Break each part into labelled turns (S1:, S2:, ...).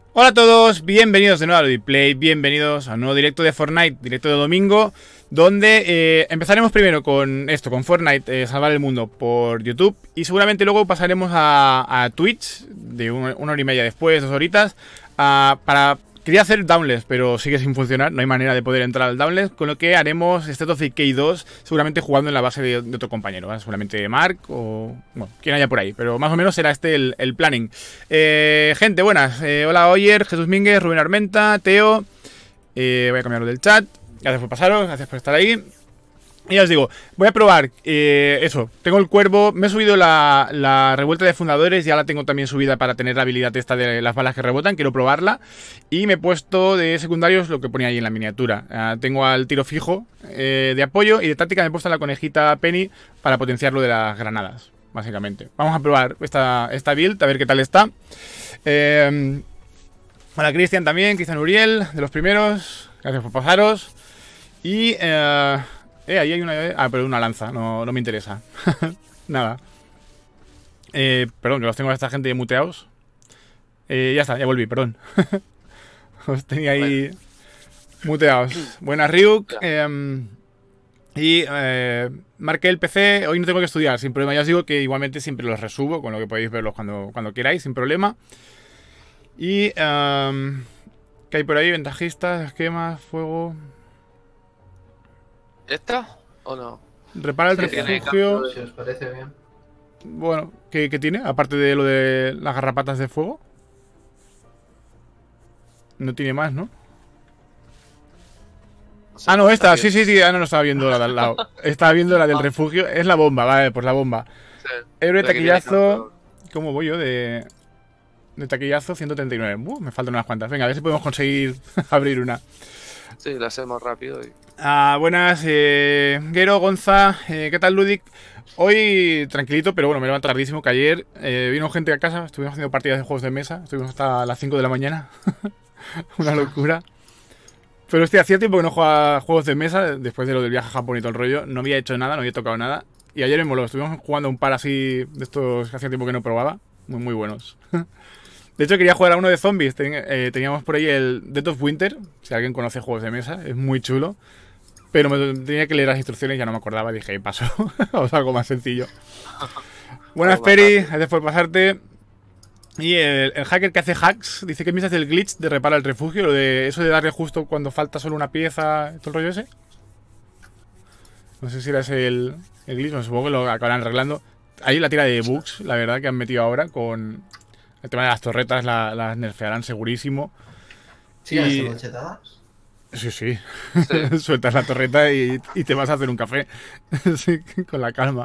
S1: Hola a todos, bienvenidos de nuevo a Lodiplay, bienvenidos a un nuevo directo de Fortnite, directo de domingo, donde empezaremos primero con esto, con Fortnite, salvar el mundo por YouTube, y seguramente luego pasaremos a Twitch, de una hora y media después, 2 horitas, quería hacer Downless, pero sigue sin funcionar, no hay manera de poder entrar al Downless, con lo que haremos State of Decay 2, seguramente jugando en la base de otro compañero, ¿vale? Seguramente Mark o, bueno, quien haya por ahí, pero más o menos será este el planning. Gente, buenas, hola Oyer, Jesús Mínguez, Rubén Armenta, Teo, voy a cambiar lo del chat, gracias por pasaros, gracias por estar ahí. Y ya os digo, voy a probar eso, tengo el cuervo, me he subido la revuelta de fundadores, ya la tengo también subida para tener la habilidad esta de las balas que rebotan, quiero probarla. Y me he puesto de secundarios lo que ponía ahí en la miniatura. Tengo al tiro fijo de apoyo y de táctica me he puesto a la conejita Penny para potenciar lo de las granadas, básicamente. Vamos a probar esta build, a ver qué tal está. Hola Cristian también, Cristian Uriel, de los primeros, gracias por pasaros. Y... ahí hay una... pero una lanza, no me interesa. Nada. Perdón, que los tengo a esta gente muteados. Ya está, ya volví, perdón. Os tenía ahí muteados. Buenas, Ryuk. Y marqué el PC. Hoy no tengo que estudiar, sin problema. Ya os digo que igualmente siempre los resubo, con lo que podéis verlos cuando queráis, sin problema. Y... ¿qué hay por ahí? Ventajistas, esquemas, fuego...
S2: ¿Esta o no?
S1: Repara el refugio.
S3: Si os parece bien.
S1: Bueno, ¿qué tiene? Aparte de lo de las garrapatas de fuego. No tiene más, ¿no? Ah, no, esta, sí, no estaba viendo la de al lado. Estaba viendo la del refugio. Es la bomba, vale, pues la bomba.
S2: Sí.
S1: Héroe taquillazo. ¿Cómo voy yo? De taquillazo 139. Me faltan unas cuantas. Venga, a ver si podemos conseguir abrir una.
S2: Sí, la hacemos rápido.
S1: Buenas, Gero, Gonza, ¿qué tal, Ludic? Hoy tranquilito, pero bueno, me levanto tardísimo, que ayer vino gente a casa, estuvimos haciendo partidas de juegos de mesa, estuvimos hasta las 5 de la mañana, una locura. Pero hostia, hacía tiempo que no jugaba juegos de mesa, después de lo del viaje a Japón y todo el rollo, no había hecho nada, no había tocado nada. Y ayer me moló, estuvimos jugando un par así de estos que hacía tiempo que no probaba, muy buenos. De hecho, quería jugar a uno de zombies. Teníamos por ahí el Dead of Winter. Si alguien conoce juegos de mesa, es muy chulo. Pero tenía que leer las instrucciones y ya no me acordaba. Dije, paso. Vamos a algo más sencillo. Buenas, Peri. Gracias por pasarte. Y el hacker que hace hacks dice que piensas del glitch de repara el refugio. Lo de eso de darle justo cuando falta solo una pieza. ¿Todo el rollo ese? No sé si era ese el glitch. Bueno, supongo que lo acabarán arreglando. Ahí la tira de bugs, la verdad, que han metido ahora con... El tema de las torretas las nerfearán segurísimo.
S3: ¿Sí las tengo chetadas?
S1: Sí. Sueltas la torreta y te vas a hacer un café. Sí, con la calma.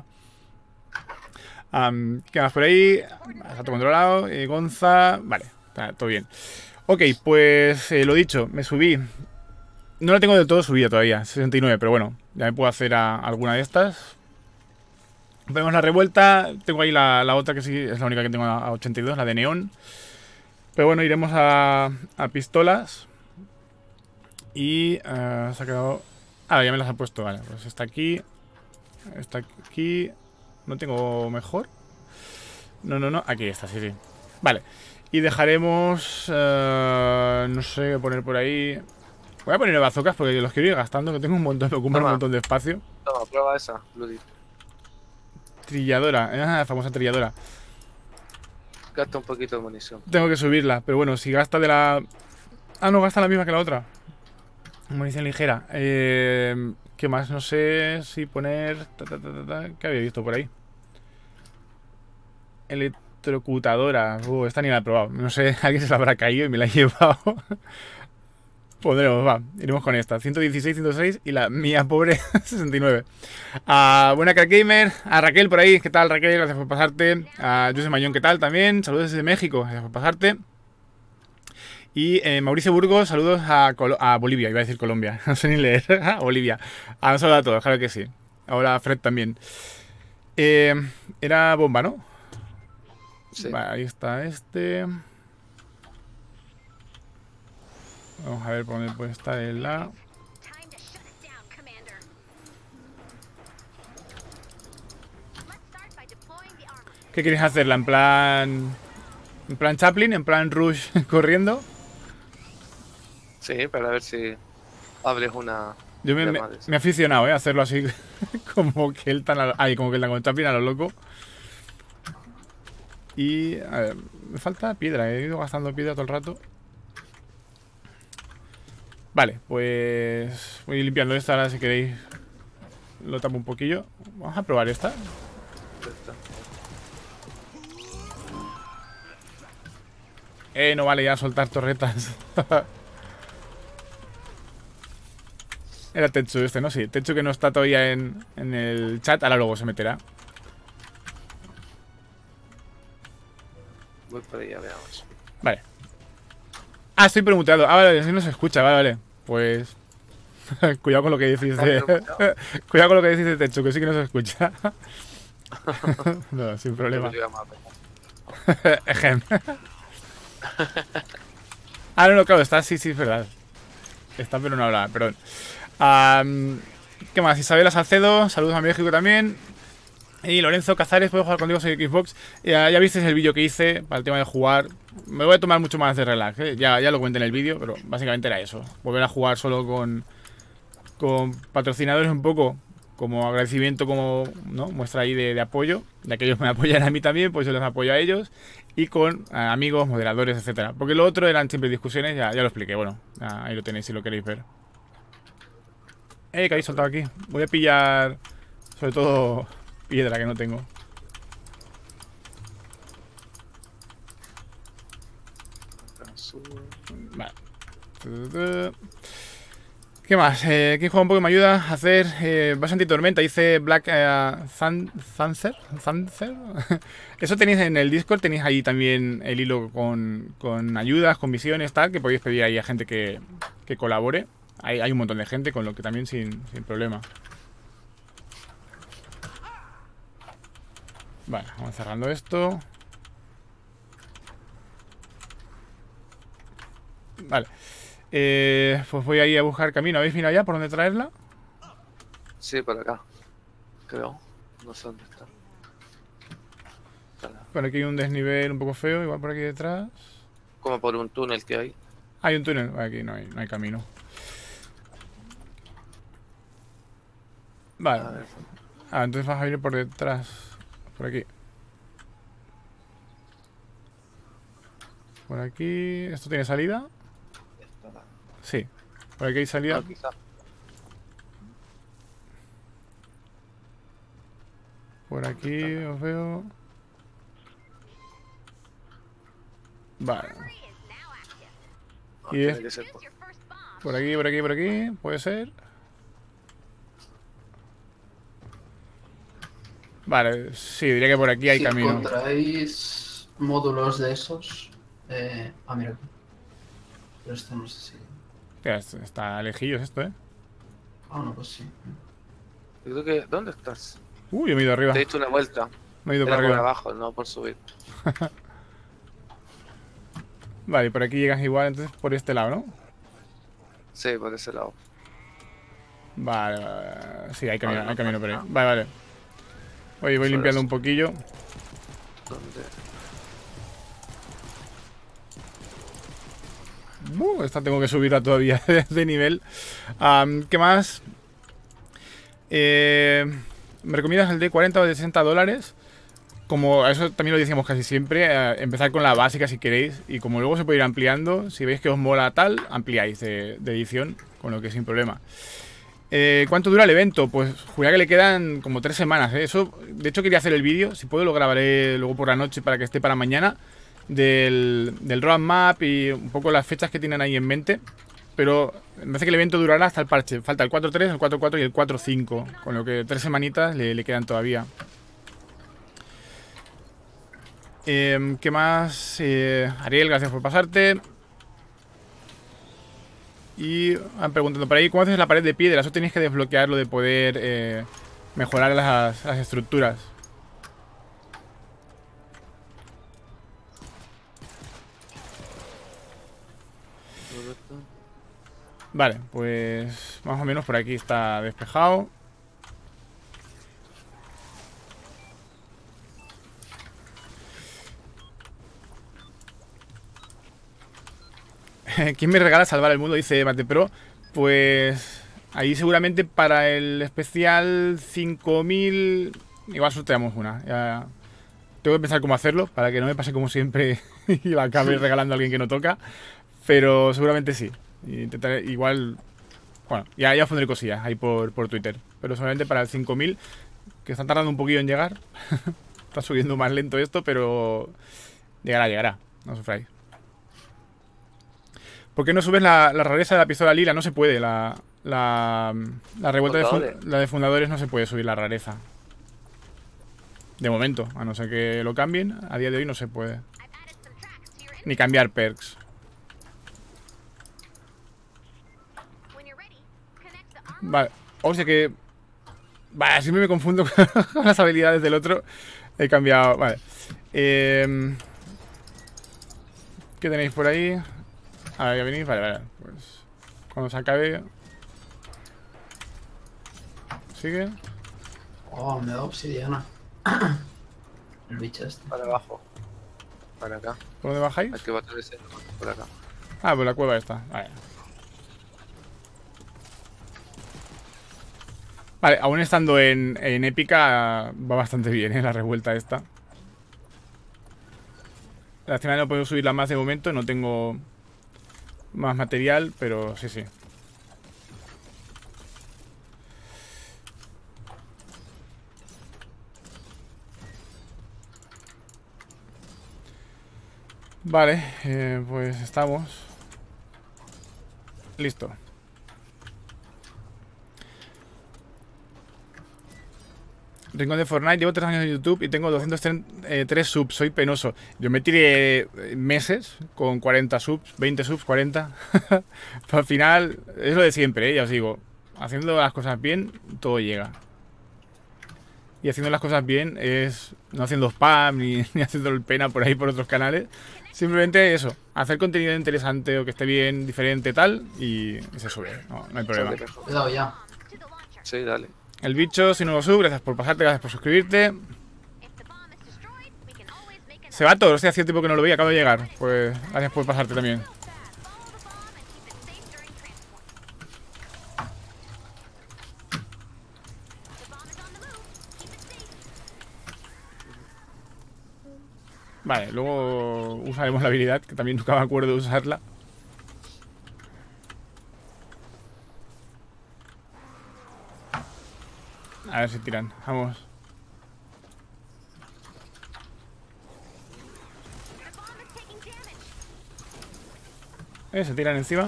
S1: ¿Qué más por ahí? Salto controlado. Gonza. Vale, está todo bien. Ok, pues lo dicho, me subí. No la tengo del todo subida todavía, 69, pero bueno, ya me puedo hacer alguna de estas. Vemos la revuelta, tengo ahí la otra que sí es la única que tengo a 82, la de neón. Pero bueno, iremos a pistolas. Y se ha quedado... Ah, ya me las ha puesto, vale, pues está aquí. Está aquí. ¿No tengo mejor? No, aquí está, sí. Vale, y dejaremos... no sé qué poner por ahí. Voy a poner bazocas porque los quiero ir gastando, que tengo un montón, me ocupan un montón de espacio.
S2: Toma, prueba esa, Bloody.
S1: Trilladora, la famosa trilladora.
S2: Gasta un poquito de munición.
S1: Tengo que subirla, pero bueno, si gasta de la... Ah, no, gasta la misma que la otra. Munición ligera. ¿Qué más? No sé si poner... ¿Qué había visto por ahí? Electrocutadora. Esta ni la he probado. No sé, alguien se la habrá caído y me la he llevado. Pondremos, iremos con esta. 116, 106 y la mía pobre 69. Buena Crack Gamer. A Raquel por ahí. ¿Qué tal, Raquel? Gracias por pasarte. A José Mañón, ¿qué tal? También. Saludos desde México. Gracias por pasarte. Y Mauricio Burgos, saludos a Bolivia. Iba a decir Colombia. No sé ni leer. Bolivia. Un saludo a todos, claro que sí. Ahora Fred también. Era bomba, ¿no?
S2: Sí.
S1: Vale, ahí está este. Vamos a ver por dónde puede estar el la. ¿Qué queréis hacerla? ¿En plan Chaplin? ¿En plan Rush corriendo?
S2: Sí, para ver si abres una
S1: Yo me
S2: llama de
S1: he aficionado, a hacerlo así. Como que el tan. Ay, como que el tan con Champion a lo loco. Y. A ver, me falta piedra, he ido gastando piedra todo el rato. Vale, pues. Voy limpiando esta ahora si queréis. Lo tapo un poquillo. Vamos a probar esta.
S2: esta.
S1: No vale ya soltar torretas. Era Tetsu este, ¿no? Sí, Tetsu que no está todavía en el chat. Ahora luego se meterá.
S2: Voy por allá, veamos.
S1: Vale. Ah, estoy preguntando. Ah, vale, si no se escucha, vale, vale. Pues. Cuidado con lo que decís de. Cuidado con lo que decís de Tetsu, que sí que no se escucha. No, sin problema. Ejem. Ah, no, claro, está, sí, es verdad. Está, pero no habla, perdón. ¿Qué más? Isabela Salcedo, saludos a México también. Y Lorenzo Cazares, puedo jugar contigo, soy Xbox. Ya visteis el vídeo que hice para el tema de jugar. Me voy a tomar mucho más de relax, ¿eh? Ya lo comenté en el vídeo, pero básicamente era eso. Volver a jugar solo con patrocinadores un poco. Como agradecimiento, como ¿no? Muestra ahí de apoyo. De que ellos me apoyan a mí también, pues yo les apoyo a ellos. Y con amigos, moderadores, etcétera. Porque lo otro eran siempre discusiones, ya lo expliqué. Bueno, ahí lo tenéis si lo queréis ver. Que habéis soltado aquí. Voy a pillar, sobre todo, piedra que no tengo. Vale. ¿Qué más? ¿Quién juega un poco y me ayuda a hacer base antitormenta? Dice Black Thunder. Eso tenéis en el Discord, tenéis ahí también el hilo con ayudas, con misiones, tal, que podéis pedir ahí a gente que colabore. Hay un montón de gente, con lo que también sin problema. Vale, vamos cerrando esto. Vale. Pues voy a ir a buscar camino. ¿Habéis mirado ya por dónde traerla?
S2: Sí, por acá. Creo. No sé dónde está.
S1: Por aquí hay un desnivel un poco feo, igual por aquí detrás.
S2: Como por un túnel que hay.
S1: Hay un túnel. Aquí no hay camino. Vale.
S2: A ver.
S1: Entonces vas a ir por detrás. Por aquí. Por aquí. ¿Esto tiene salida? Sí. Por aquí hay salida.
S2: No, quizá.
S1: Por aquí os veo. Vale.
S2: No,
S1: Y
S2: tiene
S1: es
S2: que ser
S1: por aquí. Puede ser. Vale, sí, diría que por aquí hay
S3: si
S1: camino.
S3: Si encontráis módulos de esos... mira aquí. Pero esto no sé si...
S1: Hostia, está lejillos esto, ¿eh?
S3: Ah, no, pues sí.
S2: Yo creo que... ¿Dónde estás?
S1: Yo me he ido arriba.
S2: Te diste una vuelta.
S1: Me he ido
S2: Era
S1: por
S2: por
S1: arriba.
S2: abajo, no por subir.
S1: Vale, por aquí llegas igual, entonces por este lado, ¿no?
S2: Sí, por ese lado.
S1: Vale. Sí, hay camino,
S2: Vale,
S1: por ahí. Vale. Voy limpiando un poquillo.
S2: ¿Dónde?
S1: Esta tengo que subirla todavía de nivel. ¿Qué más? ¿Me recomiendas el de 40 o de 60 dólares? Como eso también lo decíamos casi siempre, empezar con la básica si queréis. Y como luego se puede ir ampliando, si veis que os mola tal, ampliáis de edición, con lo que sin problema. ¿Cuánto dura el evento? Pues juraría que le quedan como 3 semanas, ¿eh? Eso, de hecho quería hacer el vídeo, si puedo lo grabaré luego por la noche para que esté para mañana. Del roadmap y un poco las fechas que tienen ahí en mente. Pero me parece que el evento durará hasta el parche. Falta el 4.3, el 4.4 y el 4.5. Con lo que 3 semanitas le quedan todavía. ¿Qué más? Ariel, gracias por pasarte. Y han preguntado por ahí, ¿cómo haces la pared de piedra? Eso tenéis que desbloquearlo de poder mejorar las estructuras. Vale, pues más o menos por aquí está despejado. ¿Quién me regala salvar el mundo? Dice Mate Pro. Pues ahí seguramente para el especial 5000 igual sorteamos una. Ya tengo que pensar cómo hacerlo para que no me pase como siempre y la acabe regalando a alguien que no toca. Pero seguramente sí. Intentaré igual... Bueno, ya os pondré cosillas ahí por Twitter. Pero solamente para el 5000, que están tardando un poquillo en llegar. Está subiendo más lento esto, pero llegará. No sufráis. ¿Por qué no subes la rareza de la pistola lila? No se puede. La revuelta la de fundadores no se puede subir la rareza. De momento, a no ser que lo cambien, a día de hoy no se puede. Ni cambiar perks. Vale, o sea que... Vale, siempre me confundo con las habilidades del otro. He cambiado, vale. ¿Qué tenéis por ahí? Ahora ya venís, vale. Pues cuando se acabe... ¿Sigue?
S3: Oh, me da obsidiana. El bicho este.
S2: Para abajo. Para acá.
S1: ¿Por dónde bajáis?
S2: Hay que bajar ese. Por acá.
S1: Ah, pues la cueva esta. Vale. Vale, aún estando en épica va bastante bien, la revuelta esta. La escena no puedo subirla más de momento, no tengo más material, pero sí. Vale, pues estamos. Listo. Rincón de Fortnite, llevo 3 años en YouTube y tengo 203 subs, soy penoso. Yo me tiré meses con 40 subs, 20 subs, 40. Al final, es lo de siempre, ya os digo. Haciendo las cosas bien, todo llega. Y haciendo las cosas bien es no haciendo spam ni haciendo el pena por ahí por otros canales. Simplemente eso, hacer contenido interesante o que esté bien, diferente, tal, y se sube, no hay problema.
S3: Cuidado ya.
S2: Sí, dale.
S1: El bicho, si no lo sub, gracias por pasarte, gracias por suscribirte. Se va todo, hostia, hacía tiempo que no lo veía, acabo de llegar. Pues gracias por pasarte también. Vale, luego usaremos la habilidad, que también nunca me acuerdo de usarla. A ver si tiran, vamos. Se tiran encima.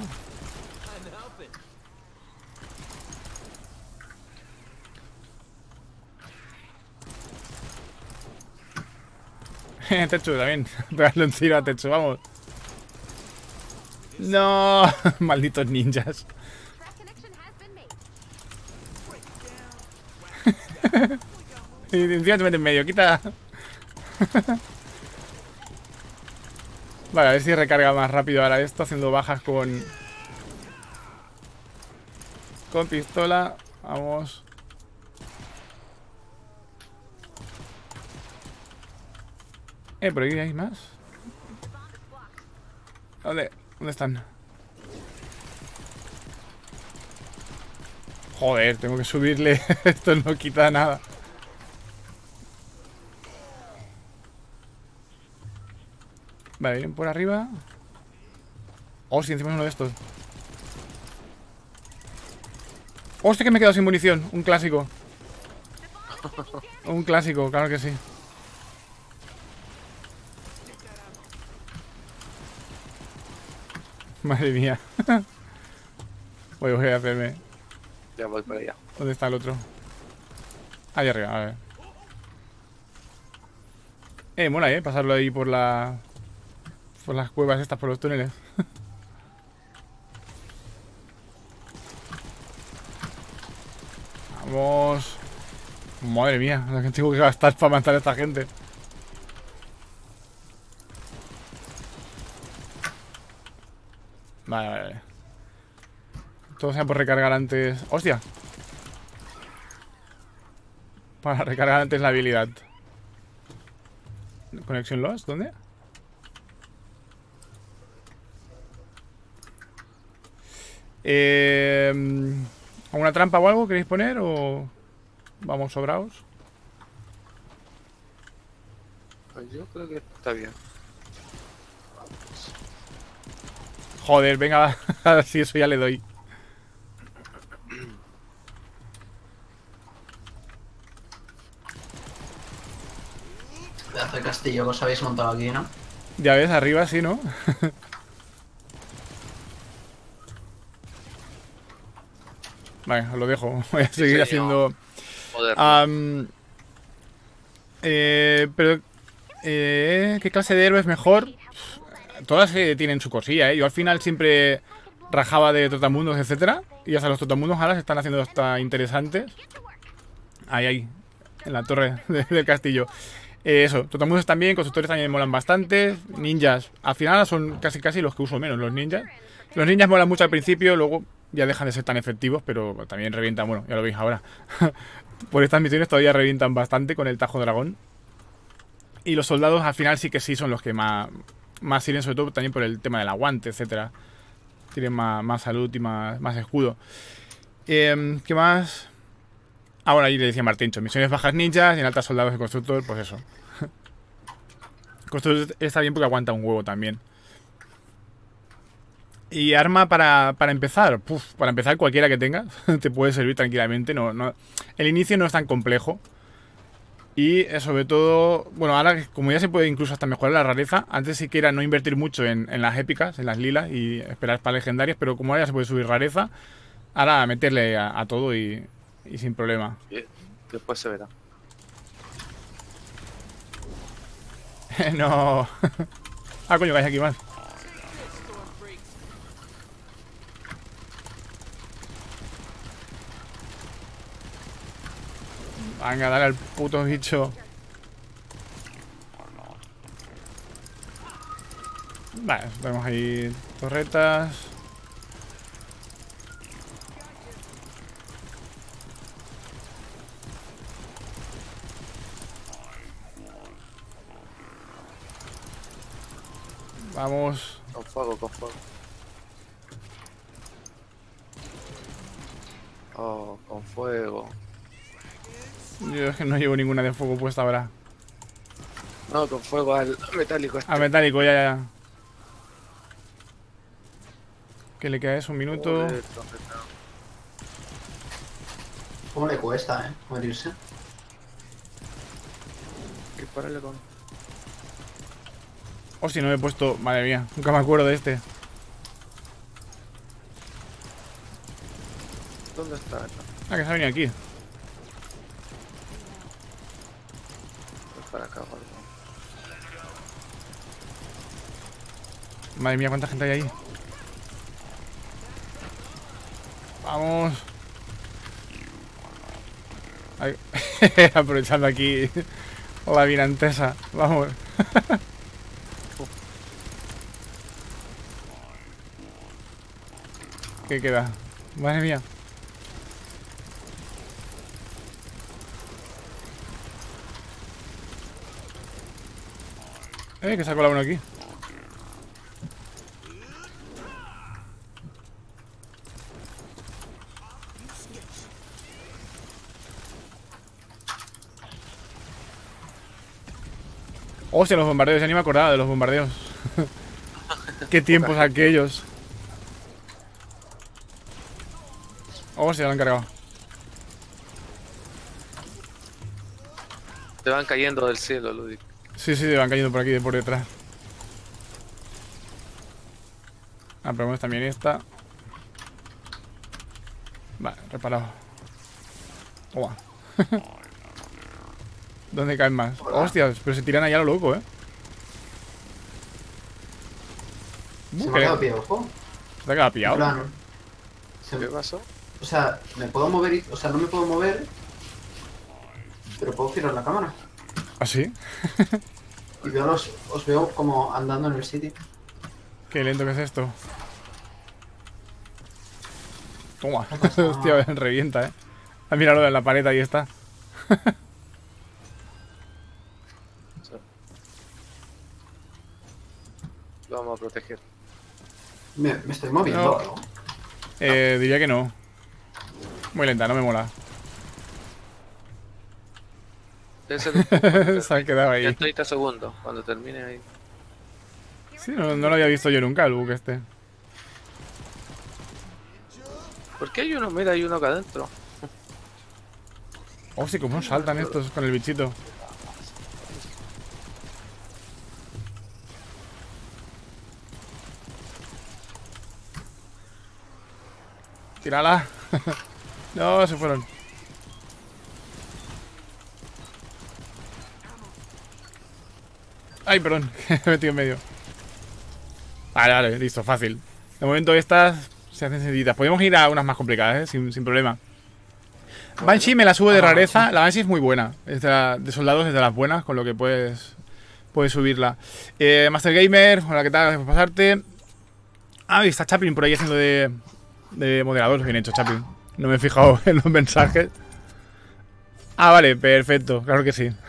S1: Techo también. Pegarle un tiro a Techo, vamos. No, malditos ninjas. Y encima te mete en medio, quita. Vale, a ver si recarga más rápido ahora esto, haciendo bajas con pistola. Vamos. Por aquí hay más. ¿Dónde están? Joder, tengo que subirle. Esto no quita nada. Vale, vienen por arriba. Hostia, encima es uno de estos. Hostia, que me he quedado sin munición. Un clásico. Un clásico, claro que sí. Madre mía. Voy a hacerme.
S2: Ya voy para allá.
S1: ¿Dónde está el otro? Ahí arriba, a ver. Mola, pasarlo ahí por las cuevas estas, por los túneles. Vamos. Madre mía, la que tengo que gastar para matar a esta gente. Vale. Todo sea por recargar antes. ¡Hostia! Para recargar antes la habilidad. ¿Conexión lost? ¿Dónde? ¿Alguna trampa o algo queréis poner o vamos sobraos?
S2: Pues yo creo que está bien.
S1: Joder, venga, si eso ya le doy.
S3: Pedazo de castillo que os habéis montado aquí, ¿no?
S1: Ya ves, arriba sí, ¿no? Vale, os lo dejo. Voy a seguir haciendo...
S2: Moderno.
S1: Pero... ¿qué clase de héroe es mejor? Todas tienen su cosilla, ¿eh? Yo al final siempre rajaba de trotamundos, etcétera. Y hasta los trotamundos ahora se están haciendo hasta interesantes. Ahí, en la torre del castillo. Eso, trotamundos también, constructores también molan bastante. Ninjas, al final son casi los que uso menos, los ninjas. Los ninjas molan mucho al principio, luego ya dejan de ser tan efectivos, pero también revientan, bueno, ya lo veis ahora. Por estas misiones todavía revientan bastante con el Tajo Dragón. Y los soldados al final sí que sí son los que más sirven, sobre todo también por el tema del aguante, etcétera. Tienen más salud y más escudo. ¿Qué más? Ah, bueno, ahí le decía Martincho. Misiones bajas ninjas y en altas soldados de constructor, pues eso. Constructor está bien porque aguanta un huevo también. Y arma para empezar. Para empezar cualquiera que tengas te puede servir tranquilamente. El inicio no es tan complejo. Y sobre todo, bueno, ahora como ya se puede incluso hasta mejorar la rareza, antes sí que era no invertir mucho en las épicas, en las lilas y esperar para legendarias, pero como ahora ya se puede subir rareza, ahora meterle a todo y sin problema.
S2: Y después se verá.
S1: No. Ah, coño, que hay aquí más. Venga, dale al puto bicho. Vale, tenemos ahí torretas. Vamos.
S2: Con fuego, con fuego. Oh, con fuego.
S1: Yo es que no llevo ninguna de fuego puesta ahora.
S2: No, con fuego al metálico este.
S1: A metálico, ya. ¿Qué le queda eso? Un minuto.
S2: Joder, torreta.
S3: ¿Cómo le cuesta, morirse?
S2: Dispárale con...
S1: Hostia, no me he puesto... Madre mía, nunca me acuerdo de este.
S2: ¿Dónde está?
S1: Ah, que se ha venido aquí.
S2: Es para acá, guarda.
S1: Madre mía, cuánta gente hay ahí. Vamos. Ay. Aprovechando aquí la vinantesa. Vamos. ¿Qué queda? Madre mía. Que se ha colado uno aquí. Hostia, los bombardeos, ya ni me acordaba de los bombardeos. Qué tiempos aquellos. Hostia, lo han cargado.
S2: Te van cayendo del cielo, Ludic.
S1: Sí, van cayendo por aquí, de por detrás. Ah, probemos también esta. Vale, reparado. Toma. ¿Dónde caen más? Hostias, pero se tiran allá a lo loco,
S3: ¿Se me ha quedado pillado?
S1: ¿Se ha quedado pillado?
S3: Claro.
S2: ¿Qué pasó?
S3: O sea, me puedo mover y... O sea, no me puedo mover. Pero puedo girar la cámara.
S1: ¿Ah, sí?
S3: Y veo os veo como andando en el sitio.
S1: Qué lento que es esto. Toma. Hostia, revienta, Ah, míralo en la pared, ahí está.
S2: Sí. Lo vamos a proteger.
S3: Me estoy moviendo
S1: No.
S3: algo.
S1: Diría que no. Muy lenta, no me mola.
S2: Ese es
S1: Se ha quedado ahí.
S2: ya 30 segundos, cuando termine ahí.
S1: Sí, no lo había visto yo nunca, el bug este.
S2: ¿Por qué hay uno? Mira, hay uno acá adentro.
S1: Oh, sí, cómo saltan estos con el bichito. Tírala. No, se fueron. Ay, perdón, me he metido en medio. Vale, listo, fácil. De momento estas se hacen sencillitas. Podemos ir a unas más complicadas, sin problema. Banshee me la subo de rareza. La Banshee es muy buena. Es de soldados, es de las buenas, con lo que puedes subirla. Master Gamer, hola, ¿qué tal? Gracias por pasarte. Ah, y está Chaplin por ahí haciendo de moderador. Bien hecho, Chaplin. No me he fijado en los mensajes. Ah, vale, perfecto. Claro que sí.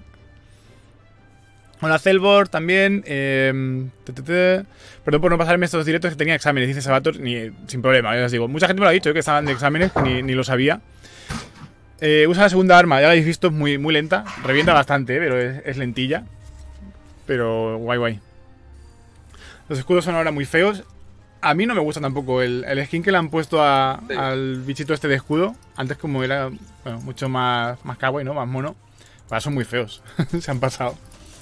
S1: Hola, Celbor, también. Perdón por no pasarme estos directos, que tenía exámenes, dice Sabator, sin problema, ya os digo. Mucha gente me lo ha dicho, que estaban de exámenes, ni lo sabía. Usa la segunda arma, ya la habéis visto, es muy lenta. Revienta bastante, pero es lentilla. Pero guay. Los escudos son ahora muy feos. A mí no me gusta tampoco el skin que le han puesto al bichito este de escudo. Antes como era, bueno, mucho más kawaii, ¿no? Más mono. Ahora son muy feos. Se han pasado.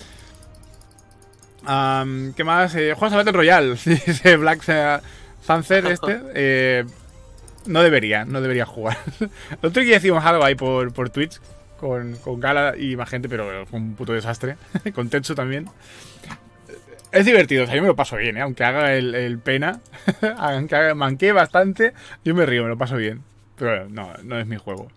S1: ¿Qué más? ¿Juegas a Battle Royale? Dice Black Fancer este. No debería jugar. El otro día hicimos algo ahí por Twitch con Gala y más gente, pero fue un puto desastre. Con Tetsu también. Es divertido, o sea, yo me lo paso bien, ¿eh? Aunque haga el pena, aunque manquee bastante, yo me río, me lo paso bien. Pero no es mi juego.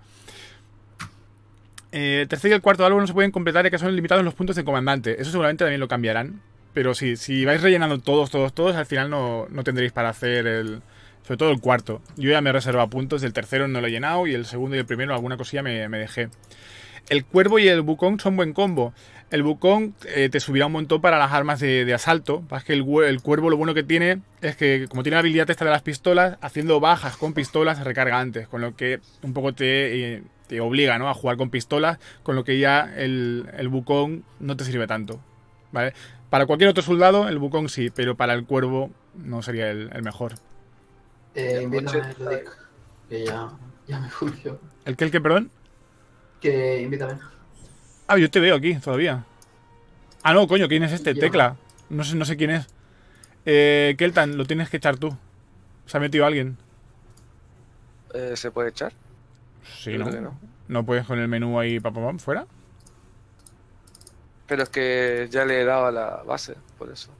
S1: El tercer y el cuarto álbum no se pueden completar ya que son limitados los puntos de comandante. Eso seguramente también lo cambiarán. Pero sí, si vais rellenando todos, al final no tendréis para hacer sobre todo el cuarto. Yo ya me he reservado puntos, del tercero no lo he llenado y el segundo y el primero alguna cosilla me dejé. El cuervo y el Wukong son buen combo. El Wukong te subirá un montón para las armas de asalto. Es que el cuervo lo bueno que tiene es que, como tiene la habilidad esta de las pistolas, haciendo bajas con pistolas se recarga antes. Con lo que un poco te obliga, ¿no?, a jugar con pistolas. Con lo que ya el Wukong no te sirve tanto, ¿vale? Para cualquier otro soldado, el Wukong sí, pero para el cuervo no sería el mejor.
S3: Invítame, Ludic, que ya me fui yo.
S1: ¿El qué, perdón?
S3: Que invítame.
S1: Ah, yo te veo aquí todavía. Ah, no, coño, ¿quién es este?
S3: Yo.
S1: Tecla. No sé quién es. Keltan, lo tienes que echar tú. Se ha metido alguien.
S2: ¿Se puede echar?
S1: Sí,
S2: Creo
S1: ¿no?
S2: que no.
S1: ¿No puedes con el menú ahí, fuera?
S2: Pero es que ya le he dado a la base, por eso.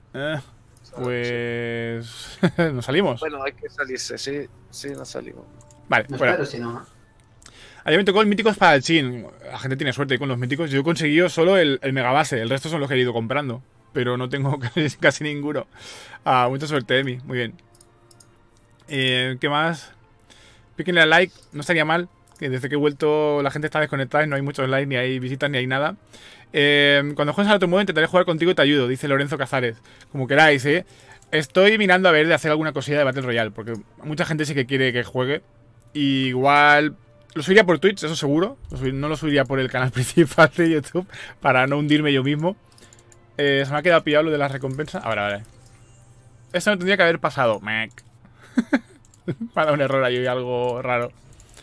S1: Pues... ¿Nos salimos?
S2: Bueno, hay que salirse, sí, nos salimos.
S1: Vale,
S3: No
S1: fuera.
S3: espero, si no.
S1: Ayer me tocó el mítico espadachín. La gente tiene suerte con los míticos. Yo he conseguido solo el megabase. El resto son los que he ido comprando. Pero no tengo casi ninguno. Mucha suerte, Emi. Muy bien. ¿Qué más? Píquenle al like. No estaría mal. Que desde que he vuelto la gente está desconectada y no hay muchos likes, ni hay visitas, ni hay nada. Cuando juegues al otro modo intentaré jugar contigo y te ayudo, dice Lorenzo Cazares. Como queráis, ¿eh? Estoy mirando a ver de hacer alguna cosilla de Battle Royale. Porque mucha gente sí que quiere que juegue. Y igual... Lo subiría por Twitch, eso seguro. No lo subiría por el canal principal de YouTube. Para no hundirme yo mismo. Se me ha quedado pillado lo de las recompensas. Ahora, vale. Eso no tendría que haber pasado. Mac. Me ha dado un error ahí, algo raro.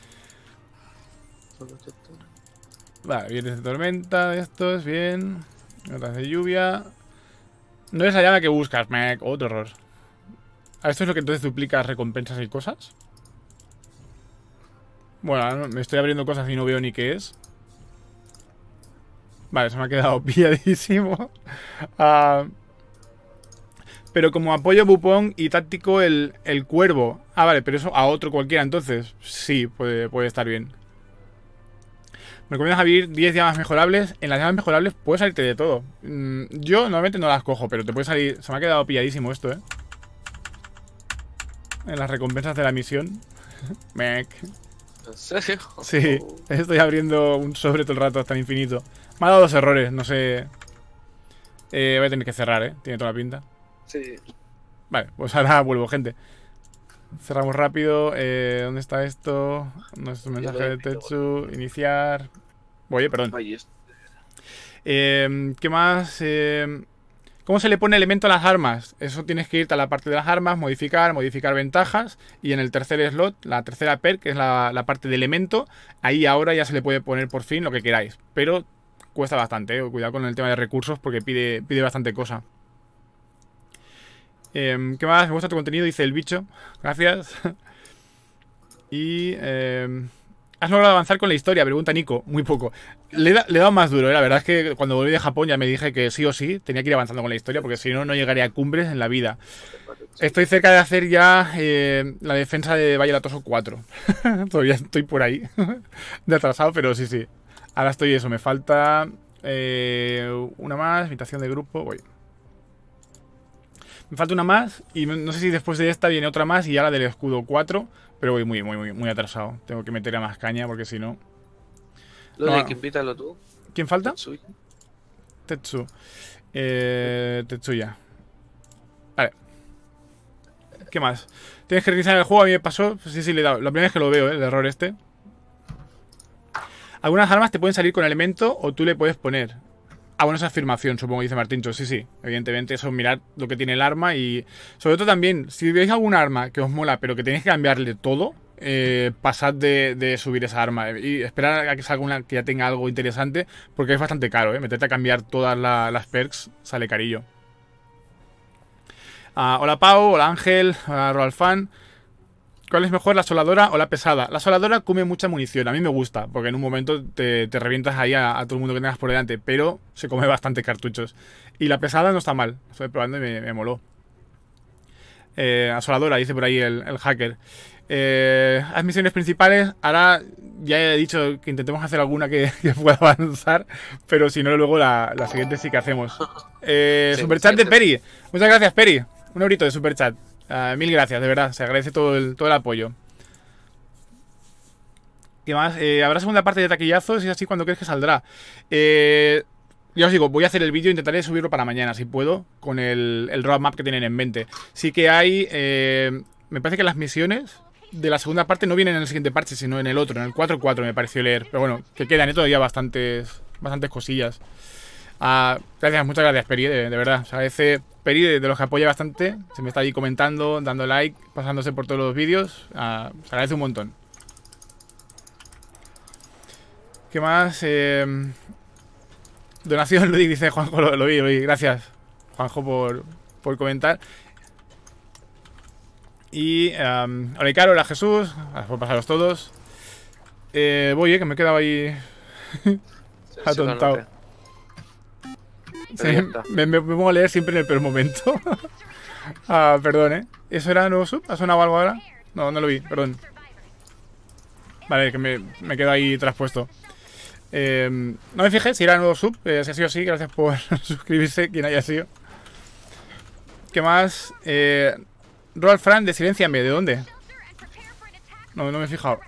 S1: Vale, vienes de tormenta, estos, bien. Notas de lluvia. No es la llama que buscas, Mac. Otro error. ¿Esto es lo que entonces duplica recompensas y cosas? Bueno, me estoy abriendo cosas y no veo ni qué es. Vale, se me ha quedado pilladísimo. Pero como apoyo Bupón y táctico el cuervo. Ah, vale, pero eso a otro cualquiera entonces. Sí, puede estar bien. Me recomiendas abrir 10 llamas mejorables. En las llamas mejorables puede salirte de todo. Yo normalmente no las cojo, pero te puede salir... Se me ha quedado pilladísimo esto, ¿eh? En las recompensas de la misión. Mec.
S2: ¿En serio?
S1: Sí, estoy abriendo un sobre todo el rato hasta el infinito. Me ha dado 2 errores, no sé. Voy a tener que cerrar, ¿eh? Tiene toda la pinta.
S2: Sí.
S1: Vale, pues ahora vuelvo, gente. Cerramos rápido. ¿Dónde está esto? Nuestro mensaje de Tetsu. Iniciar. Oye, perdón.
S2: Ahí es.
S1: ¿Qué más? ¿Cómo se le pone elemento a las armas? Eso tienes que irte a la parte de las armas, modificar ventajas. Y en el tercer slot, la tercera perk, que es la parte de elemento, ahí ahora ya se le puede poner por fin lo que queráis. Pero cuesta bastante, ¿eh? Cuidado con el tema de recursos porque pide bastante cosa. ¿Qué más? Me gusta tu contenido, dice el bicho. Gracias. Y... ¿has logrado avanzar con la historia? Pregunta Nico. Muy poco. Le he dado más duro, ¿eh? La verdad es que cuando volví de Japón ya me dije que sí o sí tenía que ir avanzando con la historia, porque si no, no llegaría a cumbres en la vida. Estoy cerca de hacer ya la defensa de Valle Latoso 4. Todavía estoy por ahí. De atrasado, pero sí, sí. Ahora estoy eso. Me falta una más. Invitación de grupo. Voy. Me falta una más. Y no sé si después de esta viene otra más y ya la del escudo 4. Pero voy muy atrasado. Tengo que meter a más caña porque si no...
S2: Lo
S1: No.
S2: de que invítalo tú.
S1: ¿Quién falta?
S2: Tetsuya.
S1: Tetsu. Tetsuya. Vale. ¿Qué más? Tienes que reiniciar el juego. A mí me pasó. Sí, le he dado. La primera vez que lo veo, el error este. Algunas armas te pueden salir con elemento o tú le puedes poner. Ah, bueno, esa afirmación, supongo, dice Martincho. Sí, sí. Evidentemente, eso, mirad lo que tiene el arma y... Sobre todo también, si veis alguna arma que os mola, pero que tenéis que cambiarle todo, pasad de subir esa arma y esperar a que salga una que ya tenga algo interesante, porque es bastante caro, ¿eh? Meterte a cambiar todas las perks sale carillo. Hola Pau, hola Ángel, hola Roalfan. ¿Cuál es mejor, la asoladora o la pesada? La asoladora come mucha munición, a mí me gusta, porque en un momento te revientas ahí a todo el mundo que tengas por delante, pero se come bastante cartuchos. Y la pesada no está mal, estoy probando y me moló. Asoladora, dice por ahí el hacker. Las misiones principales, ahora ya he dicho que intentemos hacer alguna que pueda avanzar, pero si no, luego la siguiente sí que hacemos. Superchat de Peri. Muchas gracias, Peri. Un eurito de superchat. Mil gracias, de verdad. Se agradece todo el apoyo. ¿Qué más? ¿Habrá segunda parte de taquillazos? Y así, ¿cuándo crees que saldrá? Ya os digo, voy a hacer el vídeo. Intentaré subirlo para mañana, si puedo, con el roadmap que tienen en mente. Sí que hay... me parece que las misiones de la segunda parte no vienen en el siguiente parche, sino en el otro, en el 4.4 me pareció leer. Pero bueno, que quedan todavía bastantes cosillas. Gracias, muchas gracias, Peri, de verdad. Se agradece, Peri, de los que apoya bastante. Se me está ahí comentando, dando like, pasándose por todos los vídeos. Se agradece un montón. ¿Qué más? Donación, Luis, dice Juanjo, lo vi. Gracias, Juanjo, por comentar. Y hola Icaro, hola Jesús. Por pasaros todos. Voy, que me he quedado ahí atontado. Sí, me pongo a leer siempre en el peor momento. Perdón, ¿eh? ¿Eso era nuevo sub? ¿Ha sonado algo ahora? No, no lo vi, perdón. Vale, que me quedo ahí traspuesto. No me fijé si era nuevo sub. Si ha sido así, gracias por suscribirse, quien haya sido. ¿Qué más? Roll Fran de Silenciame, ¿de dónde? No me he fijado.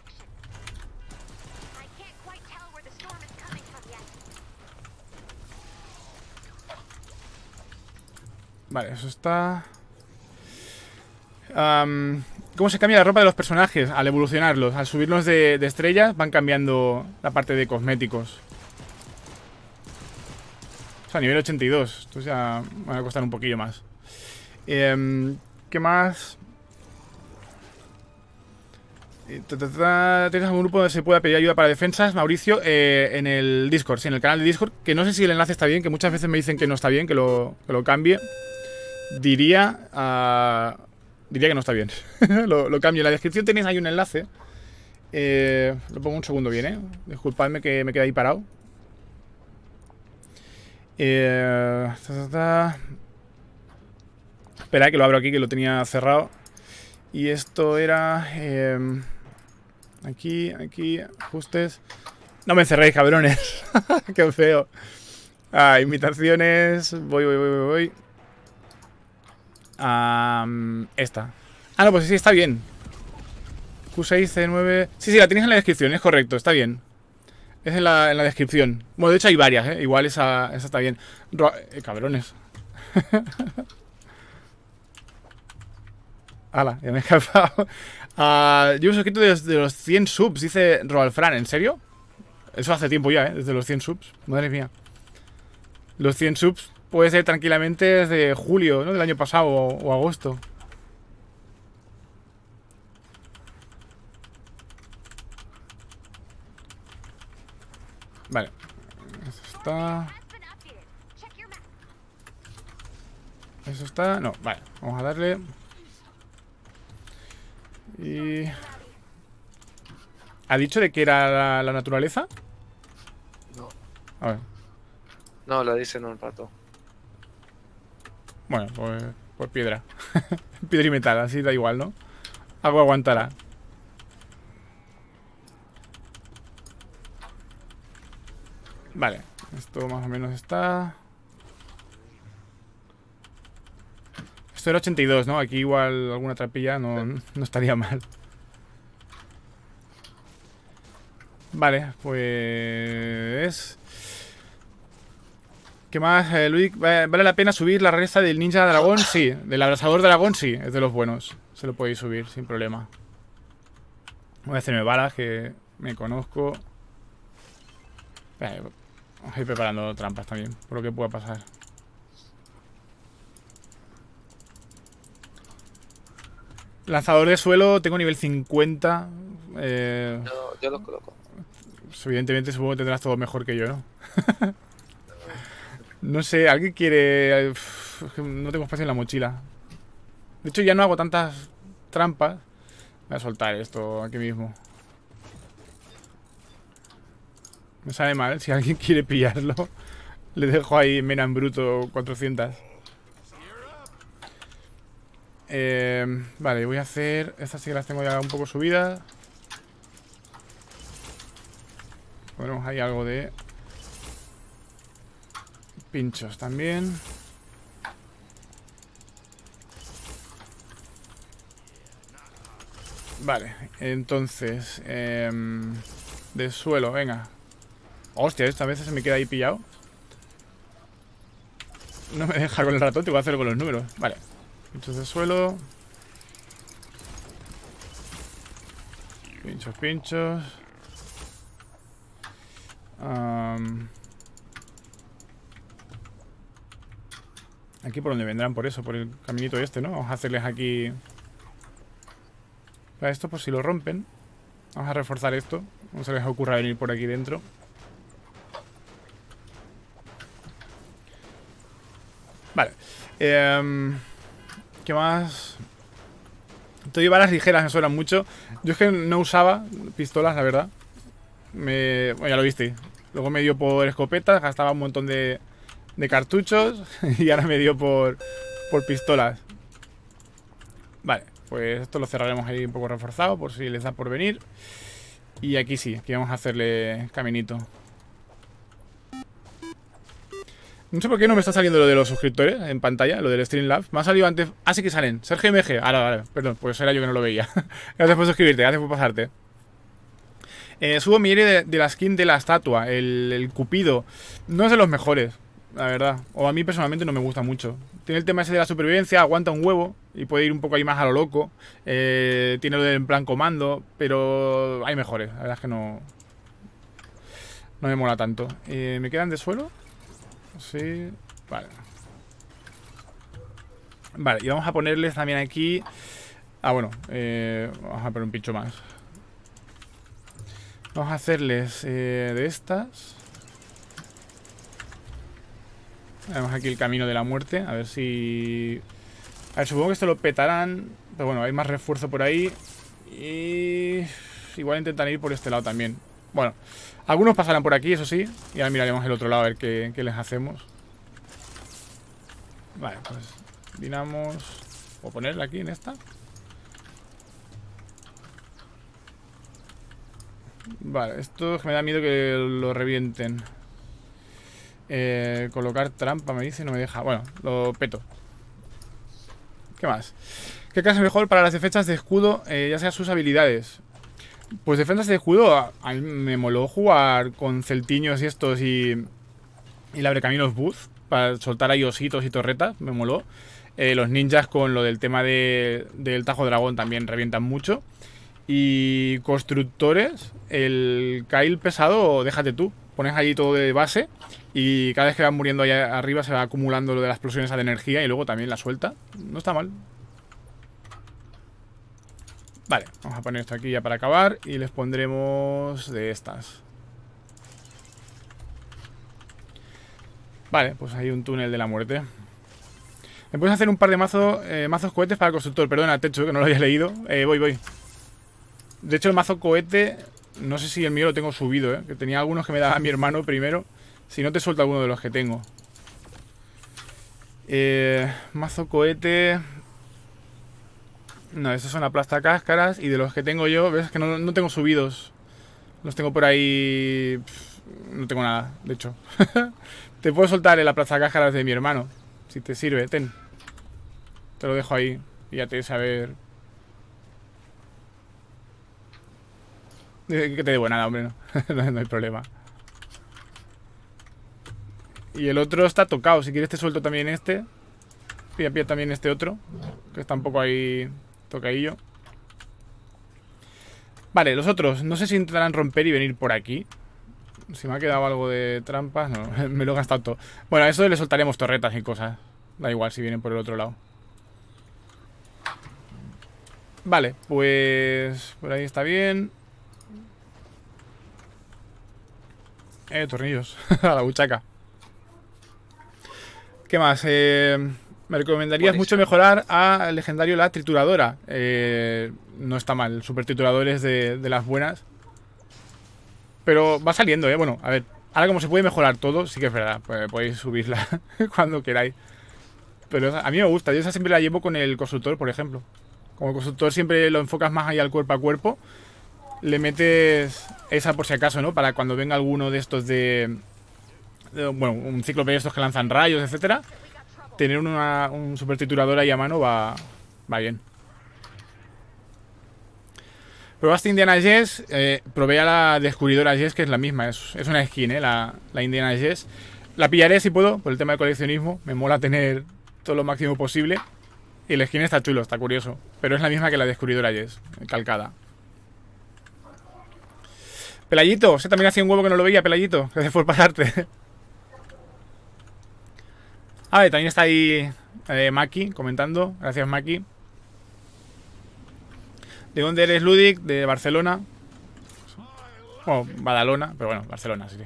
S1: Vale, eso está... ¿Cómo se cambia la ropa de los personajes al evolucionarlos? Al subirlos de estrellas van cambiando la parte de cosméticos. O sea, nivel 82. Esto ya me va a costar un poquillo más. ¿Qué más? ¿Tienes algún grupo donde se pueda pedir ayuda para defensas? Mauricio, en el Discord, sí, en el canal de Discord. Que no sé si el enlace está bien, que muchas veces me dicen que no está bien, que lo cambie. Diría que no está bien. lo cambio. En la descripción tenéis ahí un enlace. Lo pongo un segundo bien, ¿eh? Disculpadme que me quedé ahí parado. Espera, que lo abro aquí, que lo tenía cerrado. Y esto era... aquí, ajustes. No me encerréis, cabrones. Qué feo. Invitaciones. Voy. Esta. No, pues sí, está bien. Q6, C9... Sí, la tenéis en la descripción, es correcto, está bien. Es en la descripción. Bueno, de hecho hay varias, ¿eh? Igual esa está bien. Cabrones. Hala, ya me he escapado. Yo he suscrito desde los 100 subs, dice Roalfran. ¿En serio? Eso hace tiempo ya, ¿eh? Desde los 100 subs. Madre mía. Los 100 subs puede ser tranquilamente desde julio, ¿no? Del año pasado o agosto. Vale. Eso está... Eso está... No, vale. Vamos a darle... Y... ¿Ha dicho de qué era la naturaleza?
S2: No.
S1: A ver.
S2: No, lo dice en un rato.
S1: Bueno, pues piedra. Piedra y metal, así da igual, ¿no? Algo aguantará. Vale, esto más o menos está... Esto era 82, ¿no? Aquí igual alguna trapilla no estaría mal. Vale, pues... ¿Qué más, Luis? ¿Vale la pena subir la resta del ninja dragón? Sí, del abrasador dragón sí, es de los buenos. Se lo podéis subir sin problema. Voy a hacerme balas, que me conozco. Vamos a ir preparando trampas también, por lo que pueda pasar. Lanzador de suelo, tengo nivel 50.
S2: Yo los coloco.
S1: Pues evidentemente supongo que tendrás todo mejor que yo, ¿no? No sé, ¿alguien quiere...? No tengo espacio en la mochila. De hecho ya no hago tantas trampas. Voy a soltar esto aquí mismo. Me sabe mal, si alguien quiere pillarlo. Le dejo ahí mena en bruto 400. Vale, voy a hacer... Estas sí que las tengo ya un poco subidas. Ponemos ahí algo de... pinchos también. Vale, entonces de suelo, venga. Hostia, esta vez se me queda ahí pillado. No me deja con el ratón, tengo que hacerlo con los números. Vale, pinchos de suelo. Pinchos, pinchos. Aquí por donde vendrán, por eso, por el caminito este, ¿no? Vamos a hacerles aquí... Para esto, por si lo rompen. Vamos a reforzar esto. No se les ocurra venir por aquí dentro. Vale. ¿Qué más? Te doy balas ligeras, me suenan mucho. Yo es que no usaba pistolas, la verdad. Bueno, ya lo viste. Luego me dio por escopetas, gastaba un montón de cartuchos. Y ahora me dio por pistolas. Vale, pues esto lo cerraremos ahí un poco reforzado, por si les da por venir. Y aquí sí, aquí vamos a hacerle caminito. No sé por qué no me está saliendo lo de los suscriptores en pantalla, lo del Streamlabs. Me ha salido antes... Ah, sí que salen. Sergio MG. Ahora, perdón, pues era yo que no lo veía. Gracias por suscribirte, gracias por pasarte. Subo mi aire de la skin de la estatua, el Cupido. No es de los mejores, la verdad. O a mí personalmente no me gusta mucho. Tiene el tema ese de la supervivencia, aguanta un huevo y puede ir un poco ahí más a lo loco. Tiene lo del en plan comando, pero hay mejores. La verdad es que no me mola tanto. ¿Me quedan de suelo? Sí, vale. Vale, y vamos a ponerles también aquí... Ah, bueno, vamos a poner un pincho más. Vamos a hacerles de estas. Tenemos aquí el camino de la muerte. A ver si... A ver, supongo que esto lo petarán. Pero bueno, hay más refuerzo por ahí. Y... igual intentan ir por este lado también. Bueno, algunos pasarán por aquí, eso sí. Y ahora miraremos el otro lado a ver qué les hacemos. Vale, pues... Dinamos... ¿Puedo ponerla aquí en esta? Vale, esto me da miedo que lo revienten. Colocar trampa, me dice, no me deja. Bueno, lo peto. ¿Qué más? ¿Qué clase mejor para las defensas de escudo, ya sea sus habilidades? Pues defensas de escudo, a mí me moló jugar con celtiños y estos y labrecaminos buzz para soltar ahí ositos y torretas, me moló. Los ninjas con lo del tema del Tajo Dragón también revientan mucho. Y constructores, el Kyle pesado, déjate tú. Pones allí todo de base y cada vez que van muriendo allá arriba se va acumulando lo de las explosiones de energía y luego también la suelta. No está mal. Vale, vamos a poner esto aquí ya para acabar y les pondremos de estas. Vale, pues hay un túnel de la muerte. Me puedes hacer un par de mazos cohetes para el constructor. Perdona, Techo, que no lo había leído. Voy. De hecho, el mazo cohete, no sé si el mío lo tengo subido, que tenía algunos que me daba mi hermano primero. Si no, te suelto alguno de los que tengo. Mazo cohete. No, esos son aplasta cáscaras. Y de los que tengo yo, ves que no tengo subidos. Los tengo por ahí. No tengo nada, de hecho. Te puedo soltar el aplasta cáscaras de mi hermano. Si te sirve, ten. Te lo dejo ahí. Y ya te debes saber. Que te debo nada, hombre, no. No hay problema. Y el otro está tocado. Si quieres te suelto también este. Pilla también este otro, que está un poco ahí tocadillo. Vale, los otros. No sé si intentarán romper y venir por aquí. Si me ha quedado algo de trampas. No, me lo he gastado todo. Bueno, a eso le soltaremos torretas y cosas. Da igual si vienen por el otro lado. Vale, pues por ahí está bien. Tornillos. A la buchaca. ¿Qué más? Me recomendarías mucho mejorar al legendario la trituradora. No está mal. El super triturador es de las buenas. Pero va saliendo, Bueno, a ver. Ahora como se puede mejorar todo, sí que es verdad. Pues podéis subirla cuando queráis. Pero a mí me gusta. Yo esa siempre la llevo con el constructor, por ejemplo. Como el constructor siempre lo enfocas más ahí al cuerpo a cuerpo. Le metes esa por si acaso, ¿no? Para cuando venga alguno de estos bueno, un cíclope de estos que lanzan rayos, etcétera. Tener un super triturador ahí a mano va bien. Probaste Indiana Jess. Probé a la descubridora Jess, que es la misma. Es una skin, la Indiana Jess. La pillaré si puedo, por el tema de coleccionismo. Me mola tener todo lo máximo posible. Y el skin está chulo, está curioso. Pero es la misma que la descubridora Jess, calcada. Pelayito, ese también hacía un huevo que no lo veía, Pelayito. Gracias por pasarte. A ver, también está ahí Maki comentando. Gracias, Maki. ¿De dónde eres, Ludic? De Barcelona. Bueno, Badalona, pero bueno, Barcelona, sí.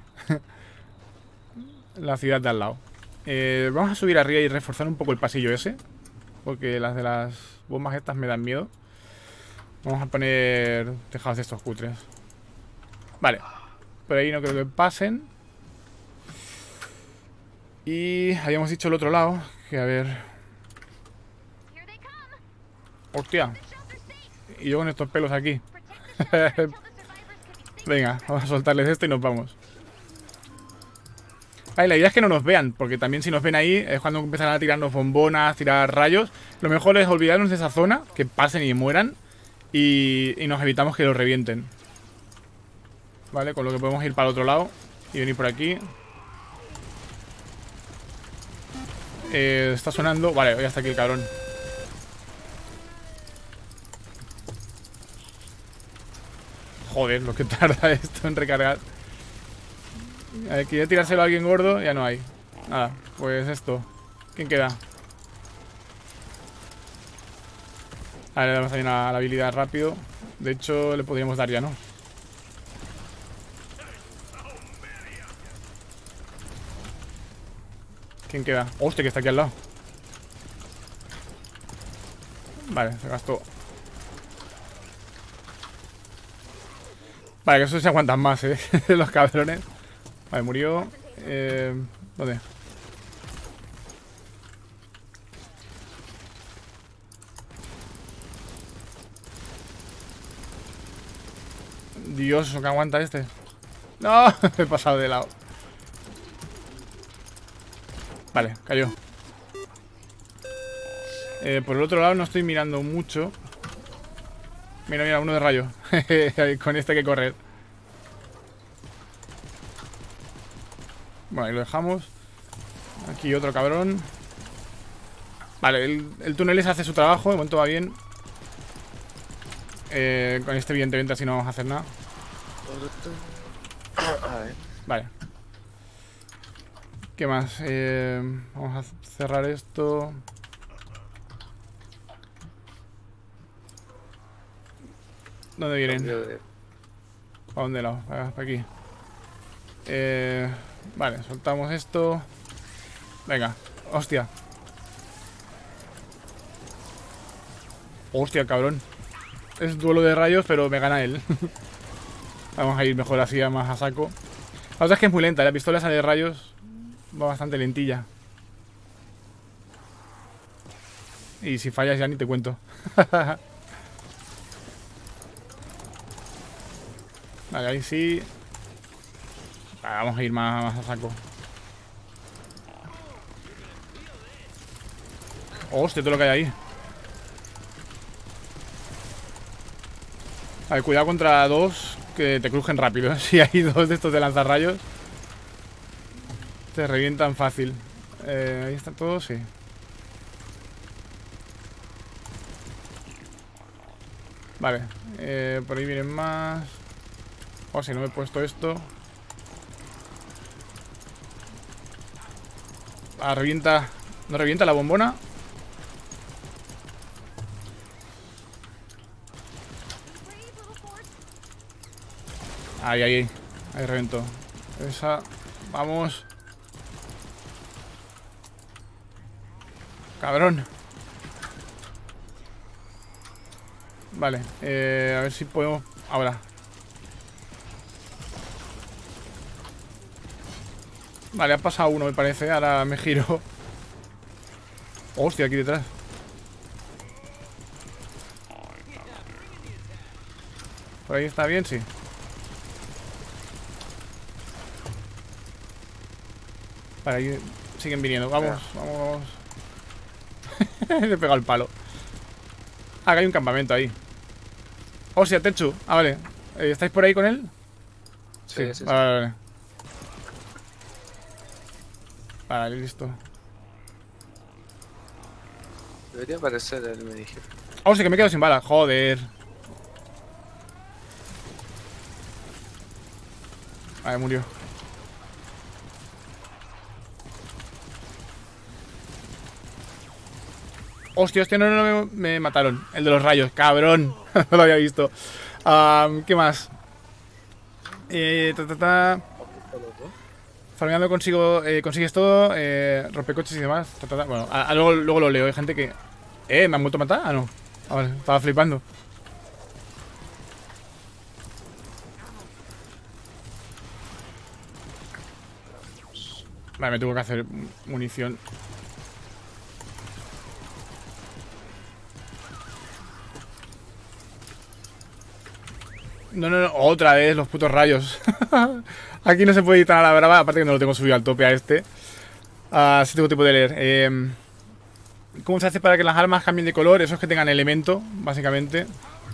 S1: La ciudad de al lado. Vamos a subir arriba y reforzar un poco el pasillo ese. Porque las de las bombas estas me dan miedo. Vamos a poner tejados de estos cutres. Vale, por ahí no creo que pasen. Y habíamos dicho el otro lado. Que a ver. Hostia. Y yo con estos pelos aquí. Venga, vamos a soltarles esto y nos vamos. Vale, la idea es que no nos vean. Porque también si nos ven ahí es cuando empiezan a tirarnos bombonas, tirar rayos. Lo mejor es olvidarnos de esa zona. Que pasen y mueran. Y nos evitamos que los revienten. Vale, con lo que podemos ir para el otro lado y venir por aquí. Está sonando. Vale, ya está aquí el cabrón. Joder, lo que tarda esto en recargar. A ver, quería tirárselo a alguien gordo. Ya no hay. Nada, pues esto. ¿Quién queda? A ver, le damos ahí una la habilidad rápido. De hecho, le podríamos dar ya, ¿no? ¿Quién queda? Hostia, que está aquí al lado. Vale, se gastó. Vale, que eso se aguantan más, los cabrones. Vale, murió. ¿Dónde? Dios, ¿eso que aguanta este? No, me he pasado de lado. Vale, cayó. Por el otro lado no estoy mirando mucho. Mira, uno de rayo. Con este hay que correr. Bueno, ahí lo dejamos. Aquí otro cabrón. Vale, el túnel ese hace su trabajo, de momento va bien. Con este evidentemente así no vamos a hacer nada.
S2: A ver.
S1: Vale. ¿Qué más? Vamos a cerrar esto. ¿Dónde vienen?
S2: Cambio de-
S1: ¿Para dónde lado? Para aquí. Vale, soltamos esto. Venga, hostia. Hostia, cabrón. Es duelo de rayos, pero me gana él. Vamos a ir mejor así, más a saco. La verdad es que es muy lenta, la pistola esa de rayos va bastante lentilla. Y si fallas ya ni te cuento. Vale, ahí sí. Vale, vamos a ir más a saco. Hostia, todo lo que hay ahí. Vale, cuidado contra dos que te crujen rápido, ¿eh? Si hay dos de estos de lanzarrayos, te revientan fácil. Ahí está todo, sí. Vale, por ahí vienen más. Oh, si no me he puesto esto. Ah, revienta. ¿No revienta la bombona? Ahí, ahí. Ahí reventó. Esa. Vamos. Cabrón. Vale. A ver si podemos. Ahora. Vale, ha pasado uno, me parece. Ahora me giro. Hostia, aquí detrás. Por ahí está bien, sí. Vale, ahí siguen viniendo. Vamos, vamos, vamos. Le he pegado el palo. Ah, que hay un campamento ahí. Hostia, Tetsu. Ah, vale. ¿Estáis por ahí con él?
S2: Sí, sí, sí.
S1: Vale, vale, vale. Vale, listo.
S2: Debería aparecer el minijefe.
S1: Hostia, que me he quedado sin bala. Joder. Vale, murió. Hostia, hostia, no, no, no, me mataron. El de los rayos, cabrón. No lo había visto. ¿Qué más? Farmeando consigues todo. Rompecoches y demás. Bueno, luego lo leo. Hay gente que... ¿me han vuelto a matar? Ah, no. Ah, vale, estaba flipando. Vale, me tengo que hacer munición. No, no, no, otra vez los putos rayos. Aquí no se puede ir tan a la brava, aparte que no lo tengo subido al tope a este. Sí tengo tiempo de leer. ¿Cómo se hace para que las armas cambien de color? Eso es que tengan elemento, básicamente.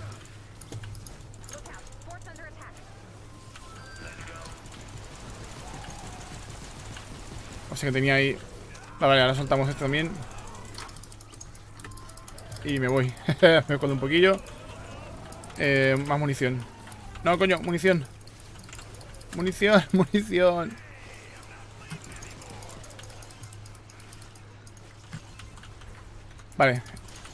S1: O sea que tenía ahí... Vale, ahora soltamos esto también. Y me voy. Me escondo un poquillo. Más munición. No, coño, munición. Munición, munición. Vale.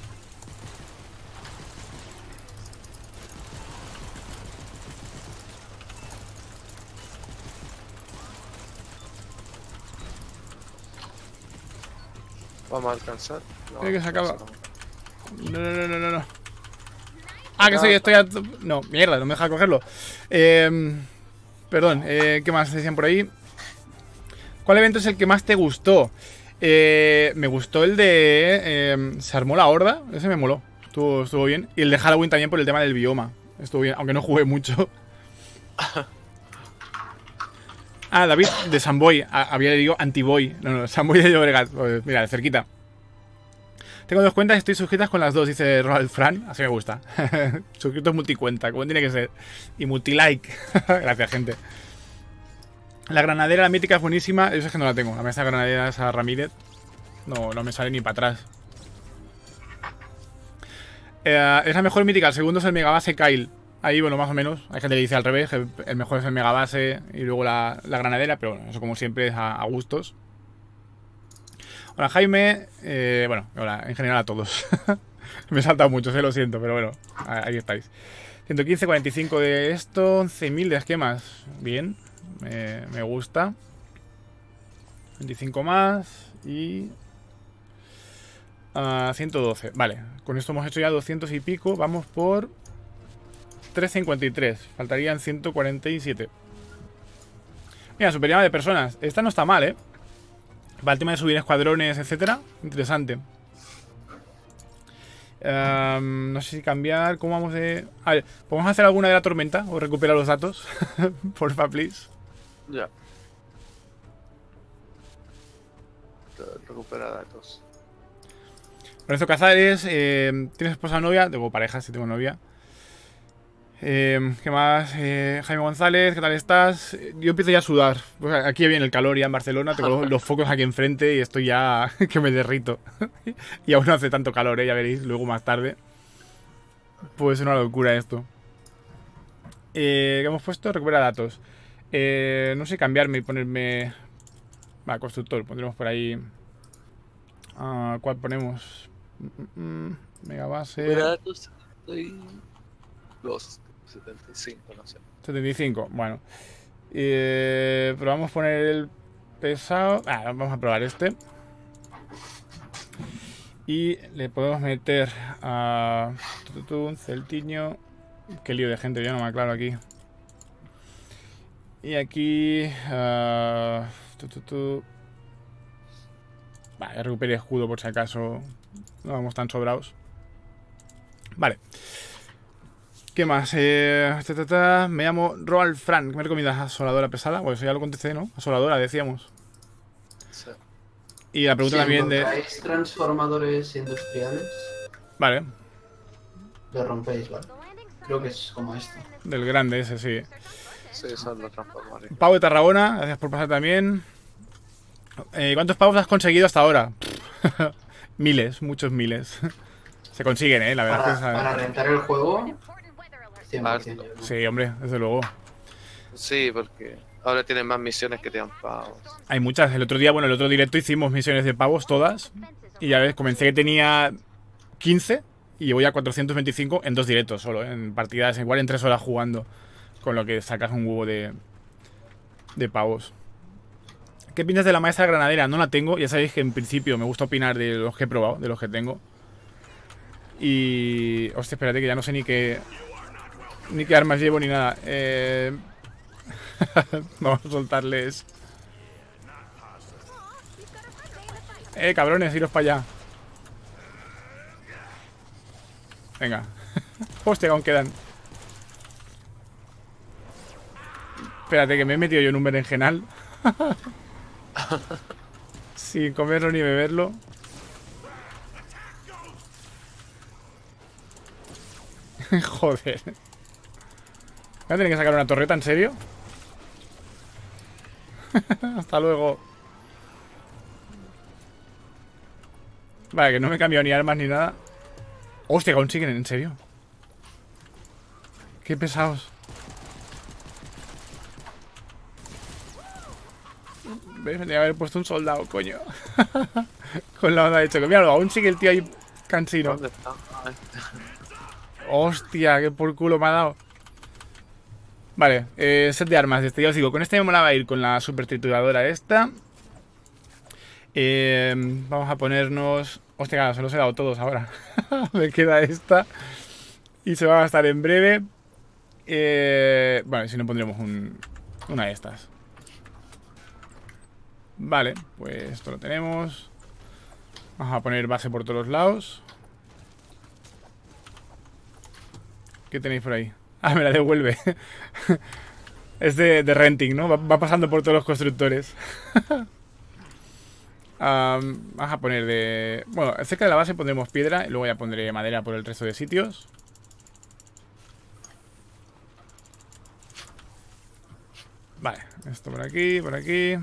S2: Vamos a alcanzar. No,
S1: Creo que se acaba.
S2: no.
S1: No, no, no, no, no, no. Ah, que estoy a... No, mierda, no me deja cogerlo. Perdón, ¿qué más decían por ahí? ¿Cuál evento es el que más te gustó? Me gustó el de... se armó la horda, ese me moló. Estuvo bien. Y el de Halloween también por el tema del bioma. Estuvo bien, aunque no jugué mucho. Ah, David de Samboy. Había dicho Antiboy. No, Samboy de Llobregat. Mira, de cerquita. Tengo dos cuentas y estoy suscritas con las dos, dice Ronald Fran. Así me gusta. Suscritos multicuenta, como tiene que ser. Y multilike. Gracias, gente. La granadera, la mítica, es buenísima. Eso es que no la tengo. La mesa granadera, esa Ramírez. No me sale ni para atrás. Es la mejor mítica, el segundo es el Megabase Kyle. Ahí, bueno, más o menos. Hay gente que dice al revés, que el mejor es el Megabase y luego la granadera, pero bueno, eso como siempre es a gustos. Hola Jaime, bueno, hola, en general a todos. Me he saltado mucho, lo siento, pero bueno, ahí estáis. 115, 45 de esto, 11.000 de esquemas. Bien, me gusta. 25 más y... 112, vale. Con esto hemos hecho ya 200 y pico. Vamos por 353. Faltarían 147. Mira, superioridad de personas. Esta no está mal, ¿eh? Para el tema de subir escuadrones, etcétera. Interesante. No sé si cambiar. ¿Cómo vamos de...? A ver, ¿podemos hacer alguna de la tormenta? O recuperar los datos. Porfa, please.
S2: Ya. Recupera datos.
S1: Lorenzo Cazares, ¿tienes esposa o novia? Tengo pareja, sí tengo novia. ¿Qué más? Jaime González, ¿qué tal estás? Yo empiezo ya a sudar. Pues aquí viene el calor ya en Barcelona, tengo los focos aquí enfrente y estoy ya que me derrito. Y aún no hace tanto calor, ya veréis, luego más tarde. Pues es una locura esto. ¿Qué hemos puesto? Recupera datos. No sé cambiarme y ponerme... Va, constructor, pondremos por ahí... ¿cuál ponemos? Megabase...
S2: Recupera datos. Los 75, no sé.
S1: 75, bueno. Probamos poner el pesado. Vamos a probar este. Y le podemos meter a un celtiño. Qué lío de gente, ya no me aclaro aquí. Y aquí vale, recupere escudo por si acaso no vamos tan sobrados. Vale. ¿Qué más? Me llamo Roald Frank. ¿Me recomiendas asoladora pesada? Pues eso ya lo contesté, ¿no? Asoladora, decíamos.
S2: Sí.
S1: Y la pregunta también de...
S3: ¿Encontráis transformadores industriales?
S1: Vale.
S3: Lo rompéis, ¿vale? Creo que es como esto.
S1: Del grande ese, sí.
S2: Sí, son los transformadores.
S1: Pavo de Tarragona, gracias por pasar también. ¿Cuántos pavos has conseguido hasta ahora? Miles, muchos miles. Se consiguen, la verdad.
S3: Para rentar el juego, 100%.
S1: Sí, hombre, desde luego.
S2: Sí, porque ahora tienen más misiones que te dan pavos.
S1: Hay muchas. El otro día, bueno, el otro directo hicimos misiones de pavos todas. Y ya ves, comencé que tenía 15 y voy a 425 en 2 directos solo, en partidas igual en 3 horas jugando. Con lo que sacas un huevo de pavos. ¿Qué opinas de la maestra granadera? No la tengo. Ya sabéis que en principio me gusta opinar de los que he probado, de los que tengo. Y... Hostia, espérate que ya no sé ni qué armas llevo ni nada. Vamos a soltarles. Cabrones, iros para allá. Venga. Hostia, aún quedan. Espérate que me he metido yo en un berenjenal. Sin comerlo ni beberlo. Joder. ¿Voy a tener que sacar una torreta? ¿En serio? Hasta luego. Vale, que no me he cambiado ni armas ni nada. Hostia, que aún siguen, ¿en serio? Qué pesados. ¿Ves? Me tenía que haber puesto un soldado, coño. Con la onda de choque. Míralo, aún sigue el tío ahí cansino.
S2: ¿Dónde está?
S1: Hostia, qué por culo me ha dado. Vale, set de armas. Ya os digo, con este me molaba ir con la super trituradora esta. Vamos a ponernos... Hostia, claro, se los he dado todos ahora. Me queda esta. Y se va a gastar en breve. Bueno, si no pondremos una de estas. Vale, pues esto lo tenemos. Vamos a poner base por todos los lados. ¿Qué tenéis por ahí? Ah, me la devuelve. Es de renting, ¿no? Va pasando por todos los constructores. Vamos a poner de... Bueno, cerca de la base pondremos piedra y luego ya pondré madera por el resto de sitios. Vale, esto por aquí, por aquí.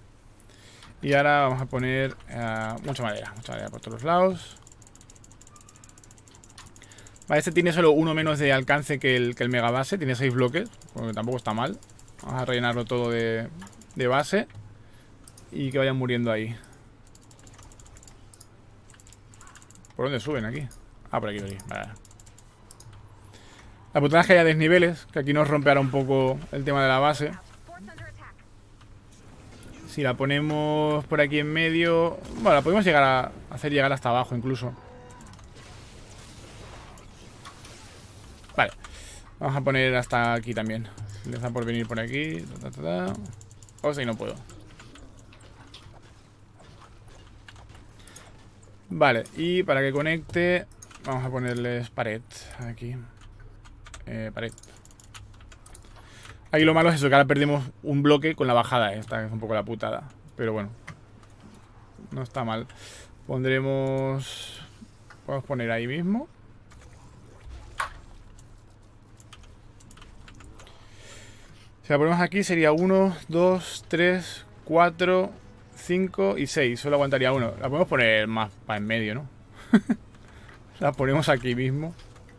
S1: Y ahora vamos a poner mucha madera por todos lados. Vale, este tiene solo uno menos de alcance que el mega base. Tiene 6 bloques, porque tampoco está mal. Vamos a rellenarlo todo de base. Y que vayan muriendo ahí. ¿Por dónde suben aquí? Ah, por aquí, por aquí. Vale. La putada es que haya desniveles, que aquí nos rompe ahora un poco el tema de la base. Si la ponemos por aquí en medio... Bueno, la podemos llegar a hacer llegar hasta abajo incluso. Vale. Vamos a poner hasta aquí también. Les da por venir por aquí. O si no puedo. Vale, y para que conecte vamos a ponerles pared aquí. Pared. Aquí lo malo es eso, que ahora perdemos un bloque con la bajada esta, que es un poco la putada. Pero bueno, no está mal. Pondremos... Podemos poner ahí mismo. Si la ponemos aquí sería 1, 2, 3, 4, 5 y 6. Solo aguantaría uno. La podemos poner más para en medio, ¿no? La ponemos aquí mismo.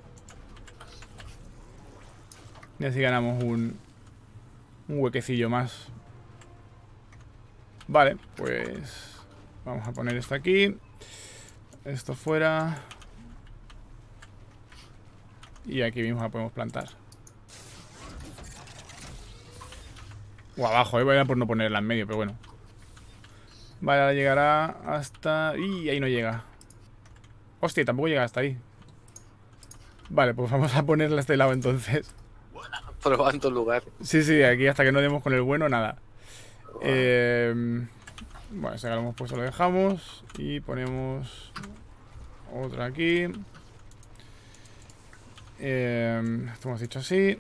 S1: Y así ganamos un huequecillo más. Vale, pues vamos a poner esto aquí. Esto fuera. Y aquí mismo la podemos plantar. O abajo, voy a por no ponerla en medio, pero bueno. Vale, ahora llegará hasta... ¡Y! Ahí no llega. Hostia, tampoco llega hasta ahí. Vale, pues vamos a ponerla a este lado entonces.
S2: Probando el lugar.
S1: Sí, sí, aquí hasta que no demos con el bueno, nada. Bueno, ese que lo hemos puesto lo dejamos. Y ponemos otra aquí. Esto hemos dicho así.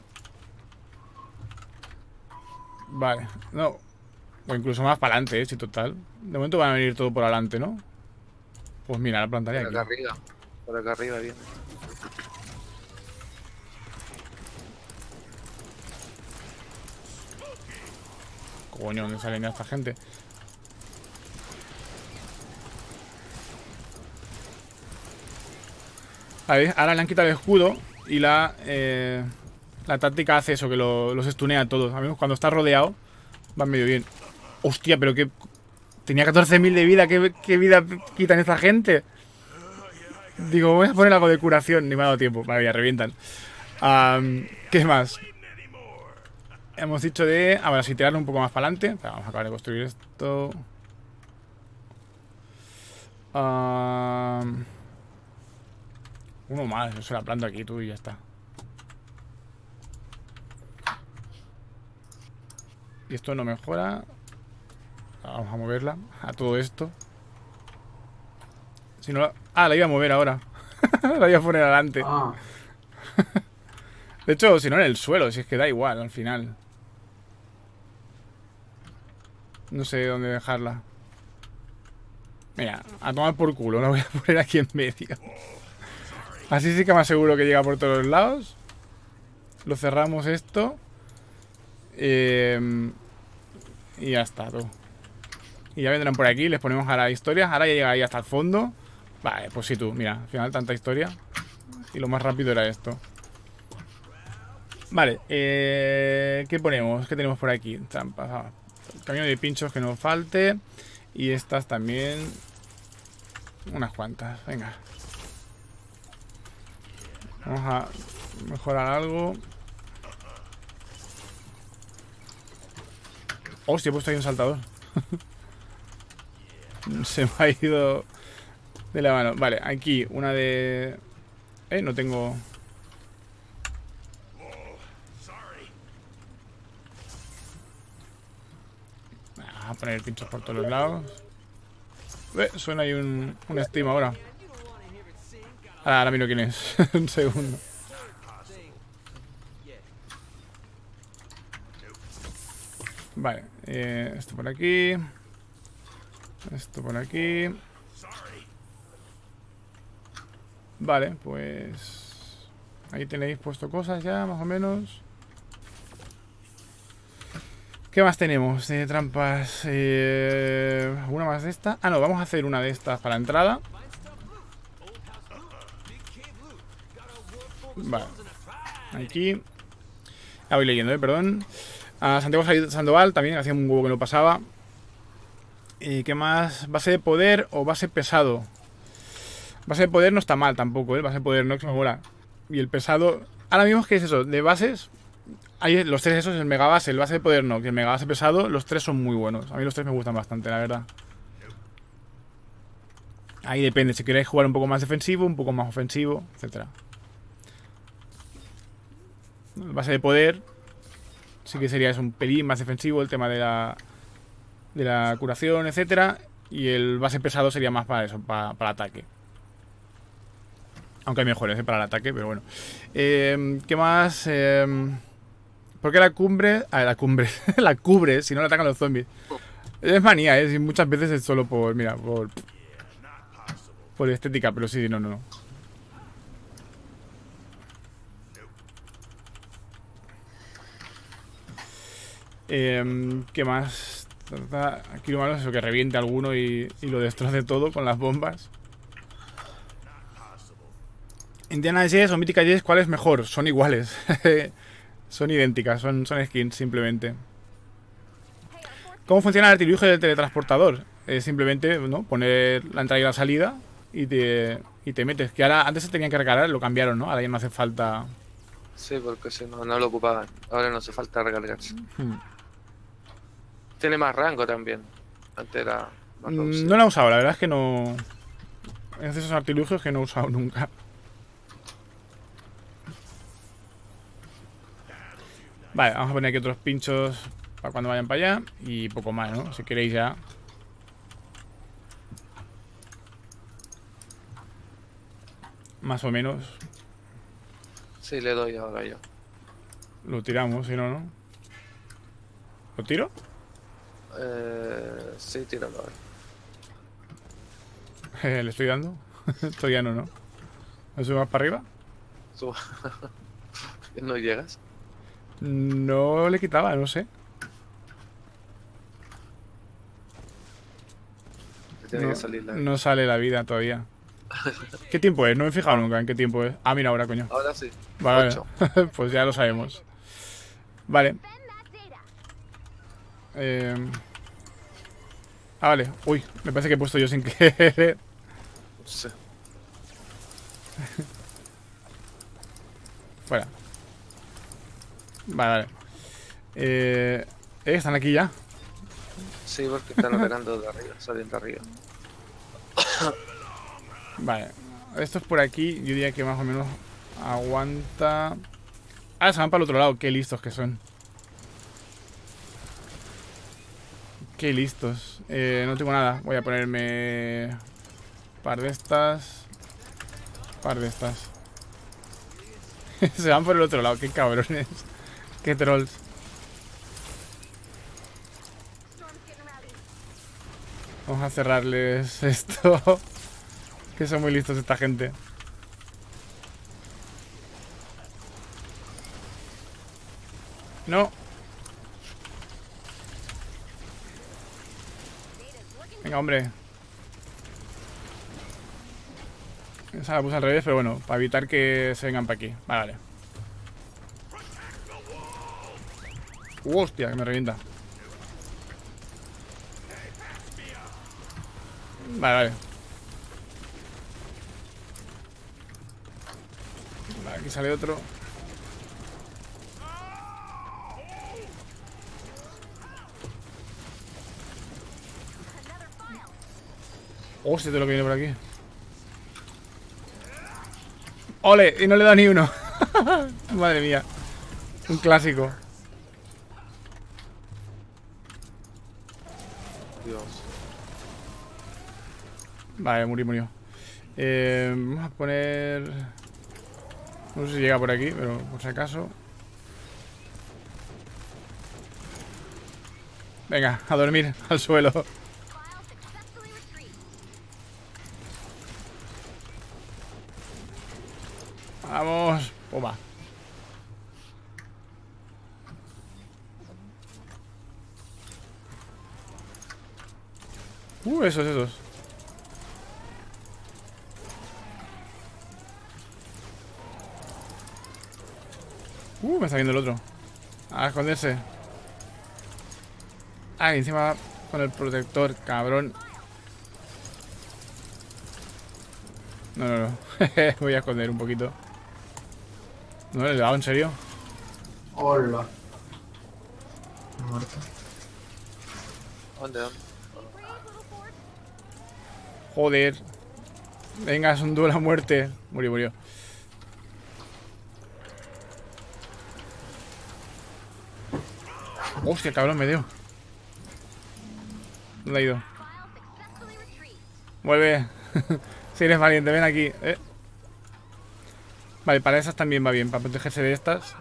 S1: Vale, no. O incluso más para adelante, si total. De momento van a venir todo por adelante, ¿no? Pues mira, la plantaría aquí.
S2: Por acá arriba viene.
S1: Coño, ¿dónde salen ya esta gente? A ver, ahora le han quitado el escudo. Y la táctica hace eso, que los stunea a todos. A mí cuando está rodeado va medio bien. Hostia, pero que... Tenía 14.000 de vida. ¿Qué vida quitan esta gente? Digo, voy a poner algo de curación. Ni me ha dado tiempo. Vale, ya revientan. ¿Qué más? Hemos dicho de... Ahora sí, tirarlo un poco más para adelante. Vamos a acabar de construir esto. Uno más. Yo se la planto aquí tú y ya está. Y esto no mejora. Vamos a moverla a todo esto. Si no la... Ah, la iba a mover ahora. La iba a poner adelante. De hecho, si no en el suelo, si es que da igual al final. No sé dónde dejarla. Mira, a tomar por culo. La voy a poner aquí en medio. Así sí que me aseguro que llega por todos los lados. Lo cerramos esto. Y ya está, todo. Y ya vendrán por aquí, les ponemos ahora historias. Ahora ya llega ahí hasta el fondo. Vale, pues sí tú, mira, al final tanta historia. Y lo más rápido era esto. Vale, ¿qué ponemos? ¿Qué tenemos por aquí? Trampas. Camino de pinchos que no falte. Y estas también. Unas cuantas, venga. Vamos a mejorar algo. Hostia, he puesto ahí un saltador. Se me ha ido de la mano. Vale, aquí una de... no tengo... Vamos a poner pinchos por todos los lados. Suena ahí un Steam ahora. Ahora miro quién es. Un segundo. Vale, esto por aquí. Esto por aquí. Vale, pues... Ahí tenéis puesto cosas ya, más o menos. ¿Qué más tenemos? Trampas... ¿Una más de esta? Ah, no, vamos a hacer una de estas para la entrada. Vale. Aquí. Ah, voy leyendo, perdón. A Santiago Sandoval también, hacía un huevo que no pasaba. ¿Y qué más? ¿Base de poder o base pesado? Base de poder no está mal tampoco, ¿eh? Base de poder no, que me mola. Y el pesado... Ahora mismo es que es eso, de bases... Hay los tres esos, el mega base, el base de poder no, que el mega base pesado, los tres son muy buenos. A mí los tres me gustan bastante, la verdad. Ahí depende, si queréis jugar un poco más defensivo, un poco más ofensivo, etcétera. El base de poder sí que sería un pelín más defensivo, el tema de la curación, etcétera. Y el base pesado sería más para eso, para ataque. Aunque hay mejores para el ataque, pero bueno. ¿Qué más? ¿Por qué la cumbre? La cumbre. La cubre si no le atacan los zombies. Es manía, ¿eh? Muchas veces es solo por... Mira, por estética, pero sí, no. ¿Qué más? Aquí lo malo es eso, que reviente alguno y lo destroce todo con las bombas. Indiana Jess o Mítica Jess, ¿cuál es mejor? Son iguales. Son idénticas, son skins simplemente. ¿Cómo funciona el artilugio del teletransportador? Es simplemente, ¿no? Poner la entrada y la salida y te metes. Que ahora, antes se tenían que recargar, lo cambiaron, ¿no? Ahora ya no hace falta.
S2: Sí, porque si no, no lo ocupaban. Ahora no hace falta recargarse. Tiene más rango también. Antes era más reducido.
S1: No la he usado, la verdad es que no. Es de esos artilugios que no he usado nunca. Vale, vamos a poner aquí otros pinchos para cuando vayan para allá. Y poco más, ¿no? Si queréis ya. Más o menos.
S2: Sí, le doy ahora yo.
S1: Lo tiramos, si no, ¿no? ¿Lo tiro?
S2: Sí, tíralo ahora.
S1: Le estoy dando. Todavía no. ¿No sube más para arriba?
S2: Suba. ¿No llegas?
S1: No le quitaba, no sé.
S2: Tiene que salir la...
S1: No sale la vida todavía. ¿Qué tiempo es? No me he fijado nunca en qué tiempo es. Ah, mira ahora, coño.
S2: Ahora sí.
S1: Vale,
S2: 8.
S1: pues ya lo sabemos. Vale. Vale. Uy, me parece que he puesto yo sin querer.
S2: Sí.
S1: Fuera. Vale. Están aquí ya.
S2: Sí, porque están operando de arriba, salen de arriba.
S1: Vale. Esto es por aquí. Yo diría que más o menos aguanta. Ah, se van para el otro lado. Qué listos que son. Qué listos. No tengo nada. Voy a ponerme par de estas. Par de estas. Se van por el otro lado. Qué cabrones. Qué trolls. Vamos a cerrarles esto. Que son muy listos esta gente. No. Venga, hombre. Esa la puse al revés, pero bueno, para evitar que se vengan para aquí. Vale. Hostia, que me revienta. Vale. Vale, aquí sale otro. Hostia, de lo que viene por aquí. ¡Ole! Y no le da ni uno. Madre mía. Un clásico.
S2: Dios.
S1: Vale, murió. Vamos a poner... No sé si llega por aquí, pero por si acaso. Venga, a dormir, al suelo. Vamos. Toma. Esos. Me está viendo el otro. A esconderse. Ah, y encima va con el protector, cabrón. No, no, no. Voy a esconder un poquito. No le he dado, en serio.
S3: Hola. Muerto.
S2: ¿Dónde?
S1: Joder. Venga, es un duelo a muerte. Murió, murió. Hostia, cabrón, me dio. ¿Dónde ha ido? Vuelve. Si eres valiente, ven aquí. Vale, para esas también va bien, para protegerse de estas.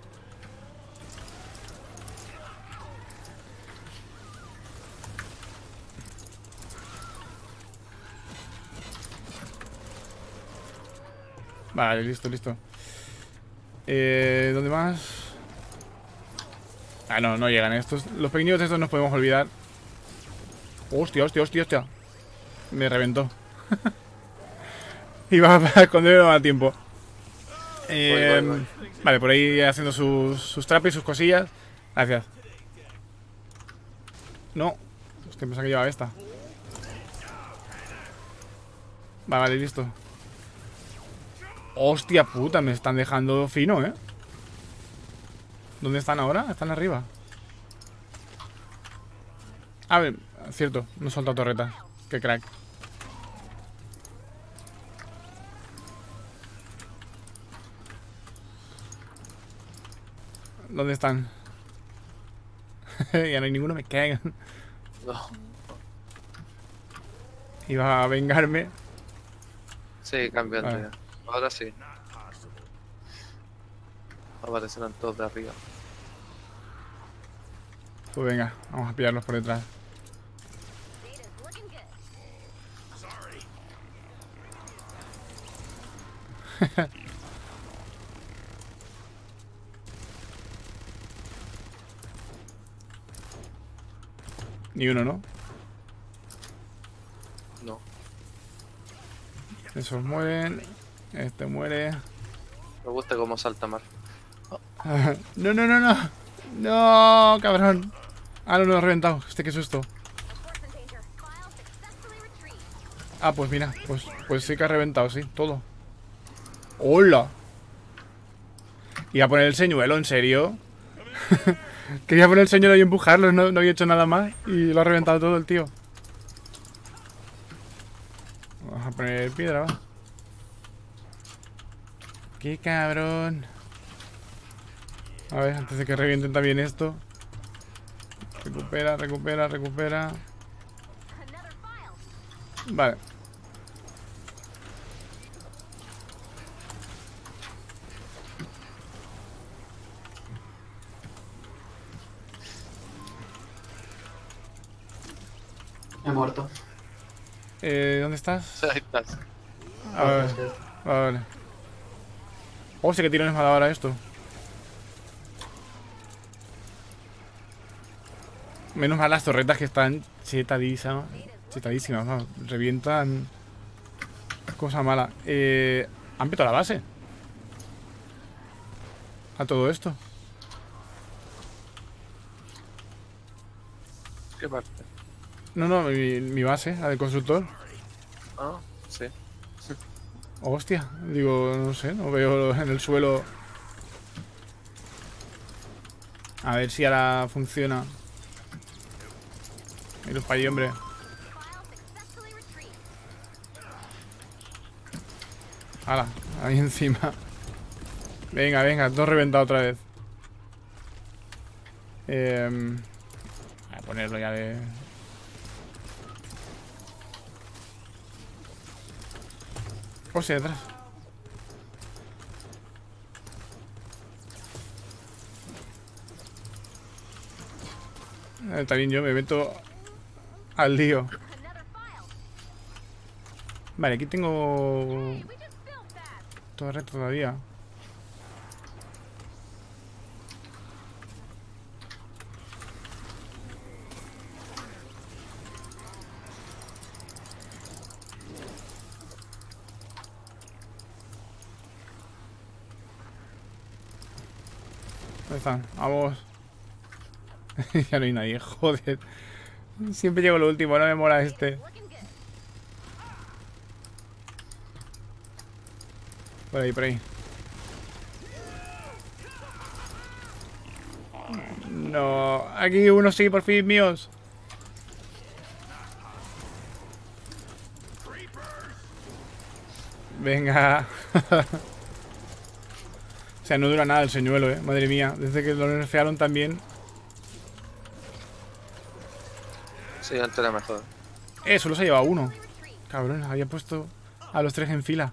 S1: Vale, listo, listo. ¿Dónde más? Ah, no, no llegan estos. Los pequeños de estos nos podemos olvidar. Hostia, hostia, hostia, hostia. Me reventó. Iba a esconderlo a tiempo.
S2: Voy.
S1: Vale, por ahí haciendo sus trapes y sus cosillas. Gracias. No. Hostia, pensaba que llevaba esta. Vale, vale, listo. Hostia puta, me están dejando fino, ¿eh? ¿Dónde están ahora? Están arriba. A ver, cierto, no he soltado torretas. Qué crack. ¿Dónde están? Ya no hay ninguno, me cagan.
S2: No.
S1: Iba a vengarme.
S2: Sí, cambiando
S1: Vale.
S2: ya. Ahora sí. Aparecerán todos de arriba.
S1: Pues venga, vamos a pillarlos por detrás. Ni uno, ¿no?
S2: No.
S1: Esos mueren. Este muere.
S2: Me gusta cómo salta Mar.
S1: No, no, no, no. No, cabrón. Ah, no, lo he reventado. Qué susto. Ah, pues mira, pues sí que ha reventado, sí, todo. ¡Hola! Iba a poner el señuelo, ¿en serio? Quería poner el señuelo y empujarlo, no había hecho nada más. Y lo ha reventado todo el tío. Vamos a poner piedra, va. ¡Qué cabrón! A ver, antes de que revienten también esto. Recupera, recupera, recupera. Vale.
S3: He muerto.
S1: ¿Dónde estás?
S2: Ahí estás.
S1: A ver, vale. Hostia, qué tirones me ha dado ahora esto. Menos mal las torretas que están chetadísimas. Chetadísimas, vamos. Revientan. Cosa mala. Han petado la base. A todo esto.
S2: ¿Qué parte?
S1: No, mi base, la del constructor.
S2: Ah, sí.
S1: Hostia, digo, no sé, no veo en el suelo. A ver si ahora funciona. Iros para allí, hombre. Hala, ahí encima. Venga, venga, todo reventado otra vez. Voy a ponerlo ya de... Hostia, detrás. También yo me meto al lío. Vale, aquí tengo torre todavía. ¿Dónde están? Vamos. Ya no hay nadie, joder. Siempre llego lo último, no me mola este. Por ahí, por ahí. No, aquí uno sí, por fin, míos. Venga. O sea, no dura nada el señuelo, madre mía. Desde que lo nerfearon también.
S2: Sí, antes era mejor.
S1: Solo se ha llevado uno. Cabrón, había puesto a los 3 en fila.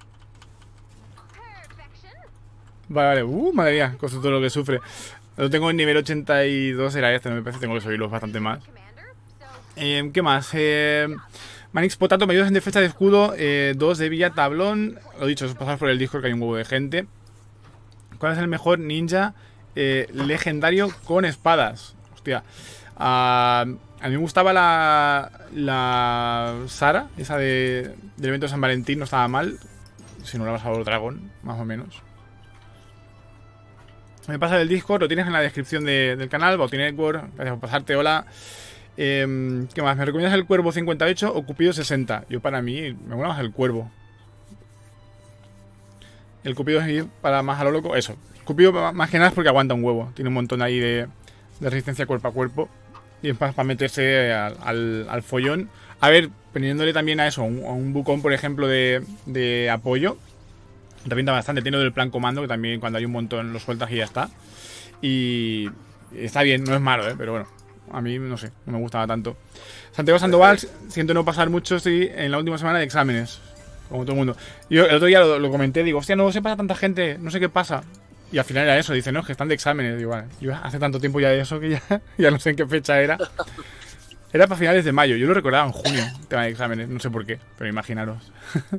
S1: Vale, vale. Madre mía, con todo lo que sufre. Lo tengo en nivel 82, era este, no me parece. Tengo que subirlos bastante más. ¿Qué más? Manix Potato, me ayudas en defensa de escudo. 2 de Villa Tablón. Lo dicho, es pasar por el Discord que hay un huevo de gente. ¿Cuál es el mejor ninja legendario con espadas? Hostia. A mí me gustaba la Sara, esa del evento de San Valentín, no estaba mal. Si no la vas a ver dragón, más o menos. Me pasa del Discord, lo tienes en la descripción del canal, Bauti Network, gracias por pasarte, hola. ¿Qué más? ¿Me recomiendas el Cuervo 58 o Cupido 60? Yo para mí me gusta más el Cuervo. El Cupido es ir para más a lo loco, eso. Cupido más que nada es porque aguanta un huevo, tiene un montón ahí de resistencia cuerpo a cuerpo. Y es para meterse al follón. A ver, poniéndole también a eso, a un bucón, por ejemplo, de apoyo. Revienta bastante. Tiene el plan comando, que también cuando hay un montón lo sueltas y ya está. Y está bien, no es malo, pero bueno. A mí, no sé, no me gustaba tanto. Santiago Sandoval, siento no pasar mucho, estoy en la última semana de exámenes. Como todo el mundo. Yo el otro día lo comenté, digo, hostia, no se pasa tanta gente, no sé qué pasa. Y al final era eso, dice, no, es que están de exámenes. Digo, vale, yo hace tanto tiempo ya de eso que ya no sé en qué fecha era. Era para finales de mayo, yo lo recordaba en junio, tema de exámenes, no sé por qué, pero imaginaros.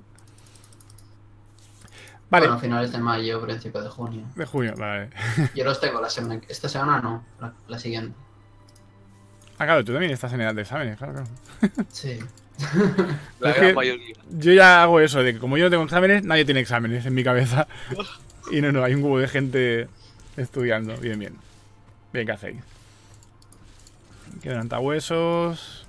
S1: Vale.
S3: Bueno, finales de mayo, principio de junio.
S1: De junio, vale.
S3: Yo los tengo esta semana no, la siguiente.
S1: Ah, claro, tú también estás en edad de exámenes, claro.
S3: Sí.
S2: La gran mayoría.
S1: Yo ya hago eso, de que como yo no tengo exámenes, nadie tiene exámenes en mi cabeza. Y no, hay un huevo de gente estudiando. Bien, bien. Bien, ¿qué hacéis? Quedan huesos.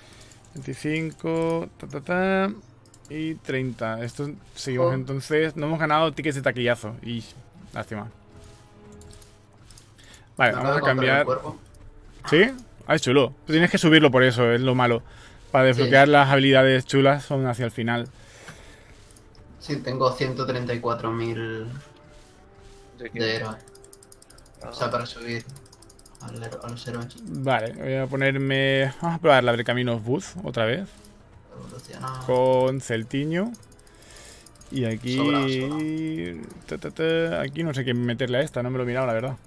S1: 25. Y 30. Esto seguimos entonces. No hemos ganado tickets de taquillazo. Y lástima. Vale, vamos a cambiar. ¿Sí? Ah, es chulo. Tú tienes que subirlo por eso, es lo malo. Para desbloquear las habilidades chulas son hacia el final.
S3: Sí, tengo 134.000 de héroe. O sea, para subir a los héroes.
S1: Vale, voy a ponerme... Vamos a probar la de Caminos Booth otra vez. Con Celtiño. Y aquí... Sobra. Aquí no sé qué meterle a esta, no me lo he mirado, la verdad.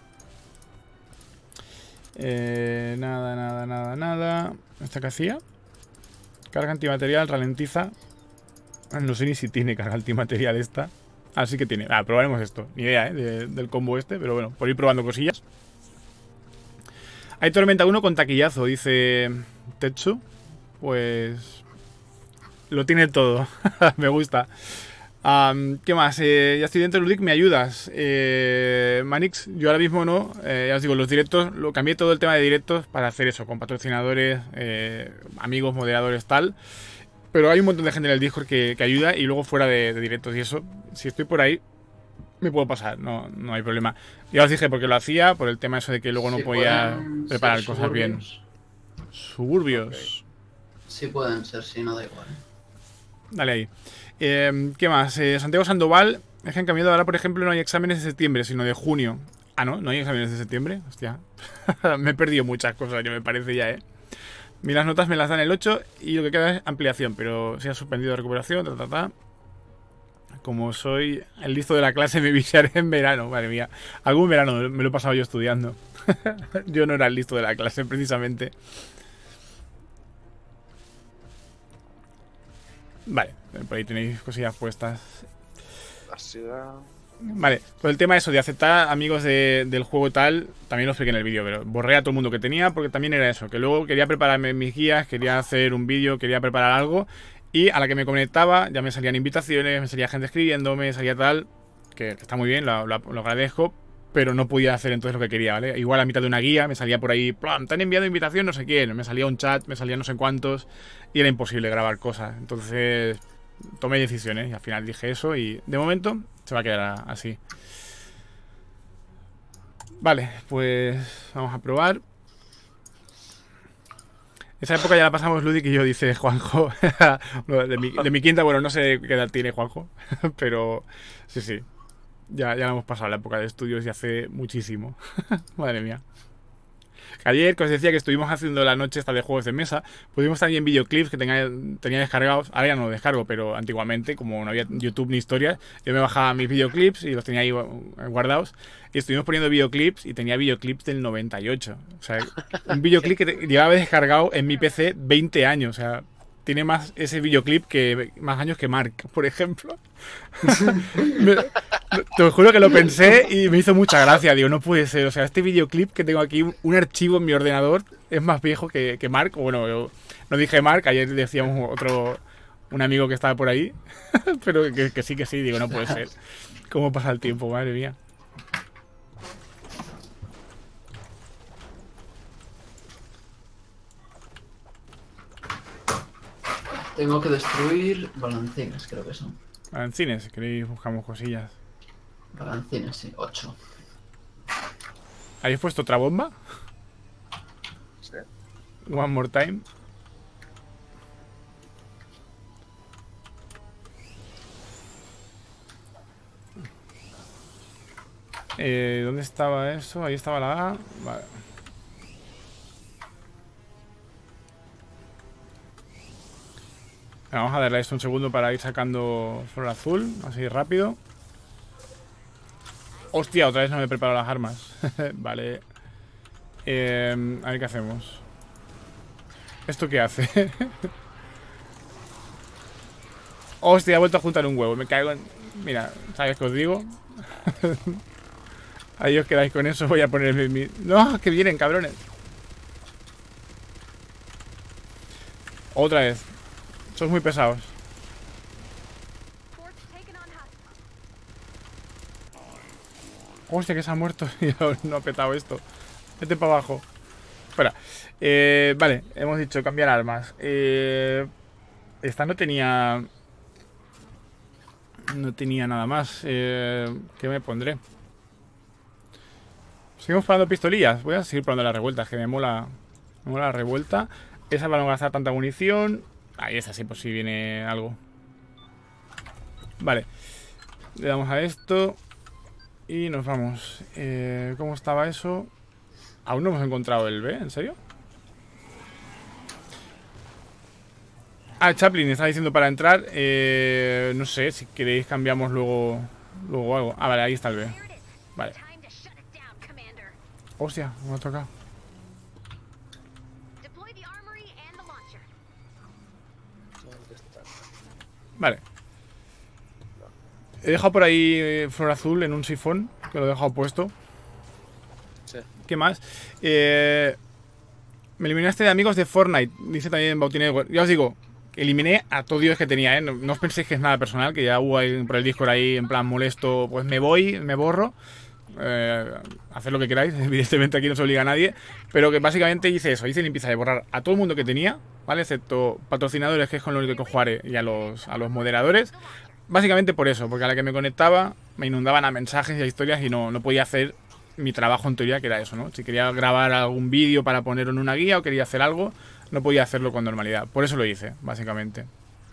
S1: Nada. ¿Esta qué hacía? Carga antimaterial, ralentiza. No sé ni si tiene carga antimaterial esta. Ah, sí que tiene. Probaremos esto. Ni idea, del combo este, pero bueno, por ir probando cosillas. Hay Tormenta 1 con taquillazo, dice Tetsu. Pues... lo tiene todo. Me gusta. ¿Qué más? Ya estoy dentro de Ludic, ¿me ayudas? Manix, yo ahora mismo no. Ya os digo, los directos, lo cambié todo el tema de directos para hacer eso, con patrocinadores, amigos, moderadores, tal. Pero hay un montón de gente en el Discord que ayuda y luego fuera de directos y eso, si estoy por ahí, me puedo pasar, no hay problema. Ya os dije por qué lo hacía, por el tema eso de que luego no podía preparar cosas bien. Suburbios.
S3: Okay. Sí pueden ser, sí, no da igual.
S1: Dale ahí. ¿Qué más? Santiago Sandoval. Es que han cambiado ahora, por ejemplo, no hay exámenes de septiembre, sino de junio. Ah, ¿no? ¿No hay exámenes de septiembre? Hostia. Me he perdido muchas cosas, yo me parece ya, Y las notas me las dan el 8 y lo que queda es ampliación, pero se ha suspendido recuperación, Como soy el listo de la clase, me viciaré en verano. Madre mía. Algún verano me lo he pasado yo estudiando. Yo no era el listo de la clase, precisamente. Vale, por ahí tenéis cosillas puestas.
S2: La ciudad...
S1: Vale, con el tema eso de aceptar amigos del juego tal, también lo expliqué en el vídeo, pero borré a todo el mundo que tenía porque también era eso, que luego quería prepararme mis guías, quería hacer un vídeo, quería preparar algo y a la que me conectaba ya me salían invitaciones, me salía gente escribiéndome, me salía tal, que está muy bien, lo agradezco, pero no podía hacer entonces lo que quería, ¿vale? Igual a mitad de una guía me salía por ahí, ¡plum! Te han enviado invitación no sé quién, me salía un chat, me salía no sé cuántos, y era imposible grabar cosas. Entonces tomé decisiones y al final dije eso y de momento se va a quedar así. Vale, pues vamos a probar. Esa época ya la pasamos Ludic y yo, dice Juanjo. de mi quinta, bueno, no sé qué edad tiene Juanjo, pero sí, sí. Ya la hemos pasado la época de estudios y hace muchísimo. Madre mía. Ayer, que os decía que estuvimos haciendo la noche esta de juegos de mesa, pudimos también videoclips que tenía descargados. Ahora ya no los descargo, pero antiguamente, como no había YouTube ni historias, yo me bajaba mis videoclips y los tenía ahí guardados. Y estuvimos poniendo videoclips y tenía videoclips del 98. O sea, un videoclip que llevaba descargado en mi PC 20 años. O sea, tiene más ese videoclip más años que Mark, por ejemplo. Te juro que lo pensé y me hizo mucha gracia. Digo, no puede ser. O sea, este videoclip que tengo aquí, un archivo en mi ordenador, es más viejo que Mark. Bueno, yo no dije Mark, ayer decíamos un amigo que estaba por ahí. Pero que sí, digo, no puede ser. ¿Cómo pasa el tiempo? Madre mía.
S3: Tengo que destruir balancines, creo que son.
S1: Balancines, si queréis buscamos cosillas.
S3: Balancines, sí, 8.
S1: ¿Habéis puesto otra bomba?
S2: Sí.
S1: One more time. ¿Dónde estaba eso? Ahí estaba la A. Vale. Vamos a darle esto un segundo para ir sacando flor azul, así rápido. Hostia, otra vez no me he preparado las armas. Vale. A ver qué hacemos. ¿Esto qué hace? Hostia, he vuelto a juntar un huevo. Me caigo en... Mira, ¿sabes qué os digo? Ahí os quedáis con eso. Voy a ponerme mi... ¡No! ¡Que vienen, cabrones! Otra vez. Sois muy pesados. Hostia, que se ha muerto. Y no ha petado esto. Vete para abajo. Espera. Vale, hemos dicho cambiar armas. Esta no tenía... No tenía nada más. ¿Qué me pondré? Seguimos probando pistolillas. Voy a seguir probando las revueltas, que me mola la revuelta. Esa para no gastar tanta munición. Ahí es así por si viene algo. Vale. Le damos a esto. Y nos vamos. ¿Cómo estaba eso? Aún no hemos encontrado el B, ¿en serio? Ah, Chaplin está diciendo para entrar. No sé, si queréis cambiamos luego algo. Ah, vale, ahí está el B. Vale. Hostia, me ha tocado. Vale. He dejado por ahí flor azul en un sifón, que lo he dejado puesto.
S2: Sí.
S1: ¿Qué más? Me eliminaste de amigos de Fortnite, dice también Bautine. Ya os digo, eliminé a todos los que tenía, ¿eh? No os penséis que es nada personal, que ya hubo ahí por el Discord ahí en plan molesto, pues me voy, me borro. Haced lo que queráis, evidentemente aquí no se obliga a nadie. Pero que básicamente hice eso, hice limpieza de borrar a todo el mundo que tenía, ¿vale? Excepto patrocinadores, que es con lo único que jugaré, y a los moderadores. Básicamente por eso, porque a la que me conectaba me inundaban a mensajes y a historias y no podía hacer mi trabajo en teoría, que era eso, ¿no? Si quería grabar algún vídeo para ponerlo en una guía o quería hacer algo, no podía hacerlo con normalidad. Por eso lo hice, básicamente.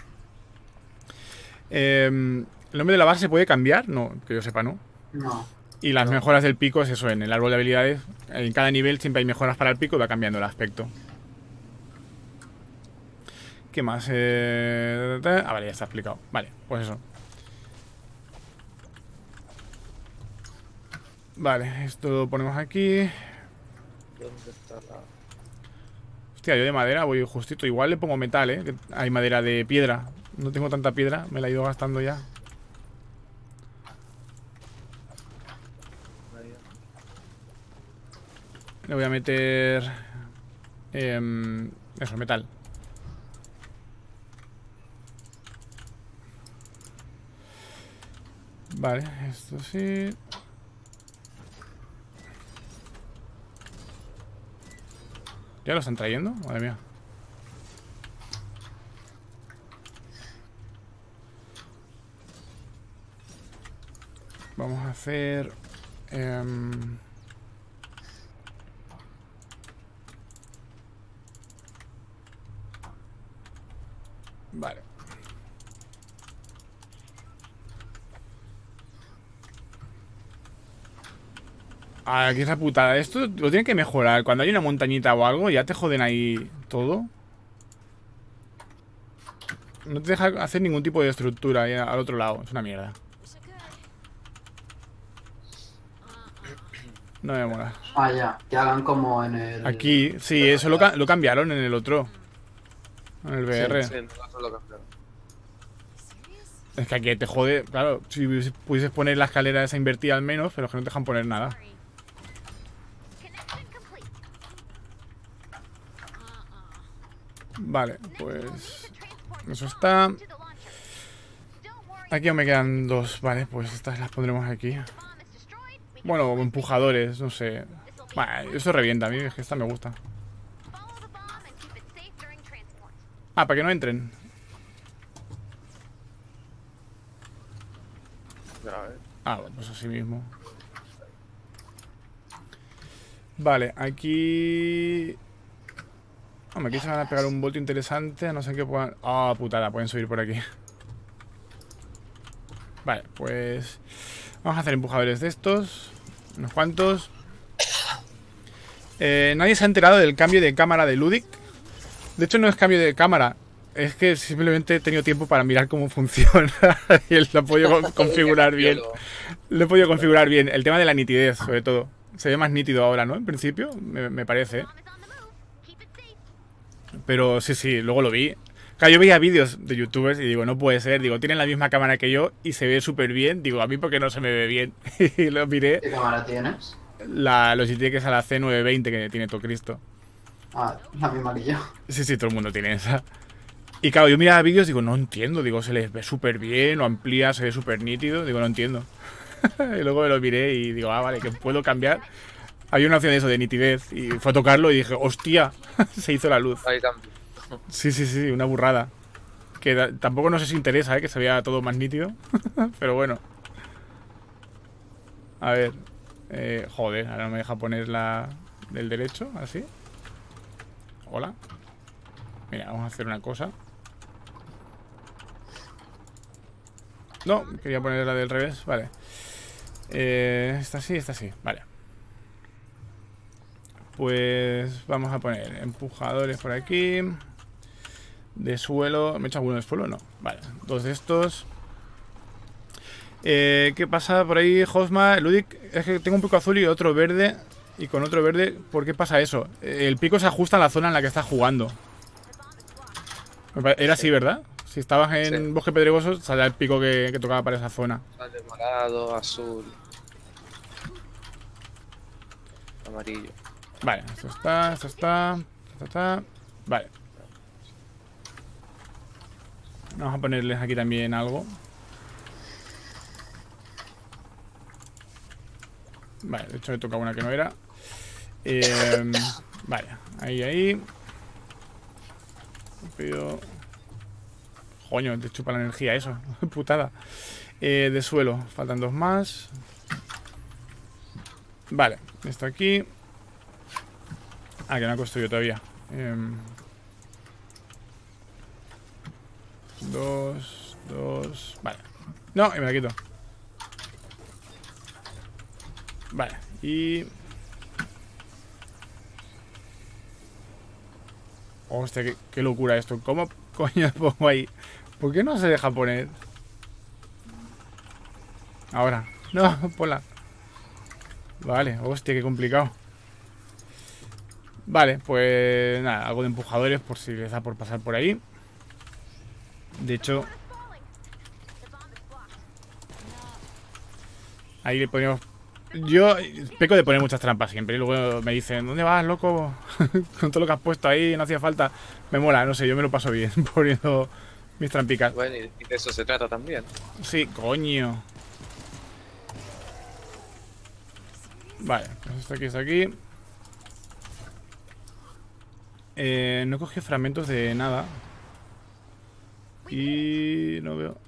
S1: ¿El nombre de la base se puede cambiar? No, que yo sepa, ¿no?
S3: No.
S1: Y las mejoras del pico es eso, en el árbol de habilidades. En cada nivel siempre hay mejoras para el pico y va cambiando el aspecto. ¿Qué más? Ah, vale, ya está explicado. Vale, pues eso. Vale, esto lo ponemos aquí.
S2: ¿Dónde está la...?
S1: Hostia, yo de madera voy justito. Igual le pongo metal, que hay madera de piedra. No tengo tanta piedra, me la he ido gastando ya. Le voy a meter... eso, metal. Vale, esto sí. ¿Ya lo están trayendo? Madre mía. Vamos a hacer... Vale. Ah, aquí es la putada. Esto lo tienen que mejorar. Cuando hay una montañita o algo, ya te joden ahí todo. No te deja hacer ningún tipo de estructura ahí al otro lado. Es una mierda. No me mola.
S3: Ah, ya. Que hagan como en el...
S1: Aquí, sí, eso lo cambiaron en el otro. En el VR.
S2: Sí, no lo cambiaron.
S1: Es que aquí te jode. Claro, si pudieses poner la escalera esa invertida al menos, pero es que no te dejan poner nada. Vale, pues... Eso está. Aquí aún me quedan dos. Vale, pues estas las pondremos aquí. Bueno, empujadores, no sé. Bueno, eso revienta, a mí es que esta me gusta. Ah, para que no entren. Ah, pues así mismo. Vale, aquí... Hombre, aquí se van a pegar un voltio interesante. A no ser que puedan... Ah, putada, pueden subir por aquí. Vale, pues... Vamos a hacer empujadores de estos. Unos cuantos. Nadie se ha enterado del cambio de cámara de Ludic. De hecho, no es cambio de cámara. Es que simplemente he tenido tiempo para mirar cómo funciona. Y lo he podido configurar bien. Lo he podido configurar bien. El tema de la nitidez, sobre todo. Se ve más nítido ahora, ¿no? En principio, me parece. Pero sí, luego lo vi. Claro, yo veía vídeos de youtubers y digo, no puede ser. Digo, tienen la misma cámara que yo y se ve súper bien. Digo, a mí, ¿por qué no se me ve bien? Y lo miré.
S3: ¿Qué cámara tienes?
S1: La Logitech, que es a la C920, que tiene todo Cristo.
S3: Ah, la misma que yo.
S1: Sí, todo el mundo tiene esa. Y claro, yo miraba vídeos y digo, no entiendo. Digo, se les ve súper bien, lo amplía, se ve súper nítido. Digo, no entiendo. Y luego me lo miré y digo, ah, vale, que puedo cambiar. Había una opción de eso, de nitidez. Y fue a tocarlo y dije, hostia, se hizo la luz.
S2: Ahí cambio.
S1: Sí, una burrada. Que tampoco nos interesa, que se vea todo más nítido. Pero bueno. A ver. Joder, ahora no me deja poner la del derecho, así. Hola. Mira, vamos a hacer una cosa. No, quería poner la del revés, vale. Esta sí, vale. Pues vamos a poner empujadores por aquí. De suelo. ¿Me he hecho alguno de suelo? No. Vale, dos de estos. ¿Qué pasa por ahí, Hosma? Ludic, es que tengo un pico azul y otro verde. Y con otro verde, ¿por qué pasa eso? El pico se ajusta a la zona en la que estás jugando. Era así, ¿verdad? Si estabas en bosque pedregoso, salía el pico que tocaba para esa zona.
S2: Sale morado, azul, amarillo.
S1: Vale, esto está. Vale. Vamos a ponerles aquí también algo. Vale, de hecho me toca una que no era. Vale, ahí. Pido... Coño, te chupa la energía eso. Putada. De suelo, faltan dos más. Vale, esto aquí. Ah, que no he construido todavía. Dos. Vale. No, y me la quito. Vale, y... Hostia, qué locura esto. ¿Cómo coño pongo ahí? ¿Por qué no se deja poner? Ahora. No, ponla. Vale, hostia, qué complicado. Vale, pues nada, algo de empujadores por si les da por pasar por ahí. De hecho, ahí le ponemos... Yo peco de poner muchas trampas siempre. Y luego me dicen, ¿dónde vas, loco? Con todo lo que has puesto ahí, no hacía falta. Me mola, no sé, yo me lo paso bien poniendo mis trampicas.
S2: Bueno, y de eso se trata también.
S1: Sí, coño. Vale, pues esto aquí está aquí. No he cogido fragmentos de nada. Y no veo.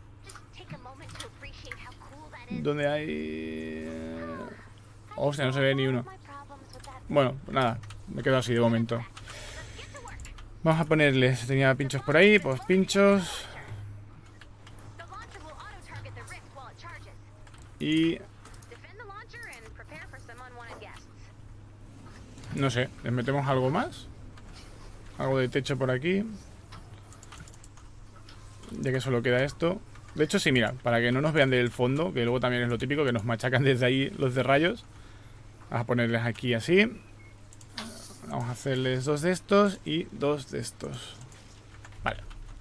S1: ¿Dónde hay? Hostia, no se ve ni uno. Bueno, nada, me quedo así de momento. Vamos a ponerles, tenía pinchos por ahí, pues pinchos. Y... no sé, ¿les metemos algo más? Algo de techo por aquí. Ya que solo queda esto. De hecho, sí, mira, para que no nos vean del fondo, que luego también es lo típico, que nos machacan desde ahí los de rayos. Vamos a ponerles aquí así. Vamos a hacerles 2 de estos y 2 de estos. Vale.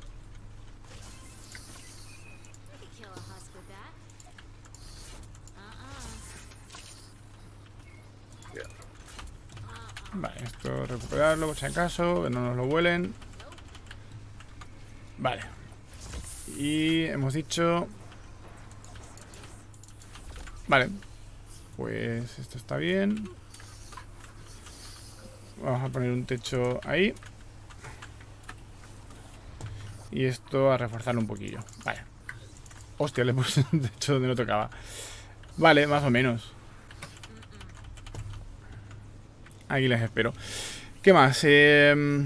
S1: Vale, esto recuperarlo por si acaso, que no nos lo vuelen. Vale. Y hemos dicho... vale. Pues esto está bien. Vamos a poner un techo ahí. Y esto a reforzarlo un poquillo. Vale. Hostia, le puse un techo donde no tocaba. Vale, más o menos. Aquí les espero. ¿Qué más? Depende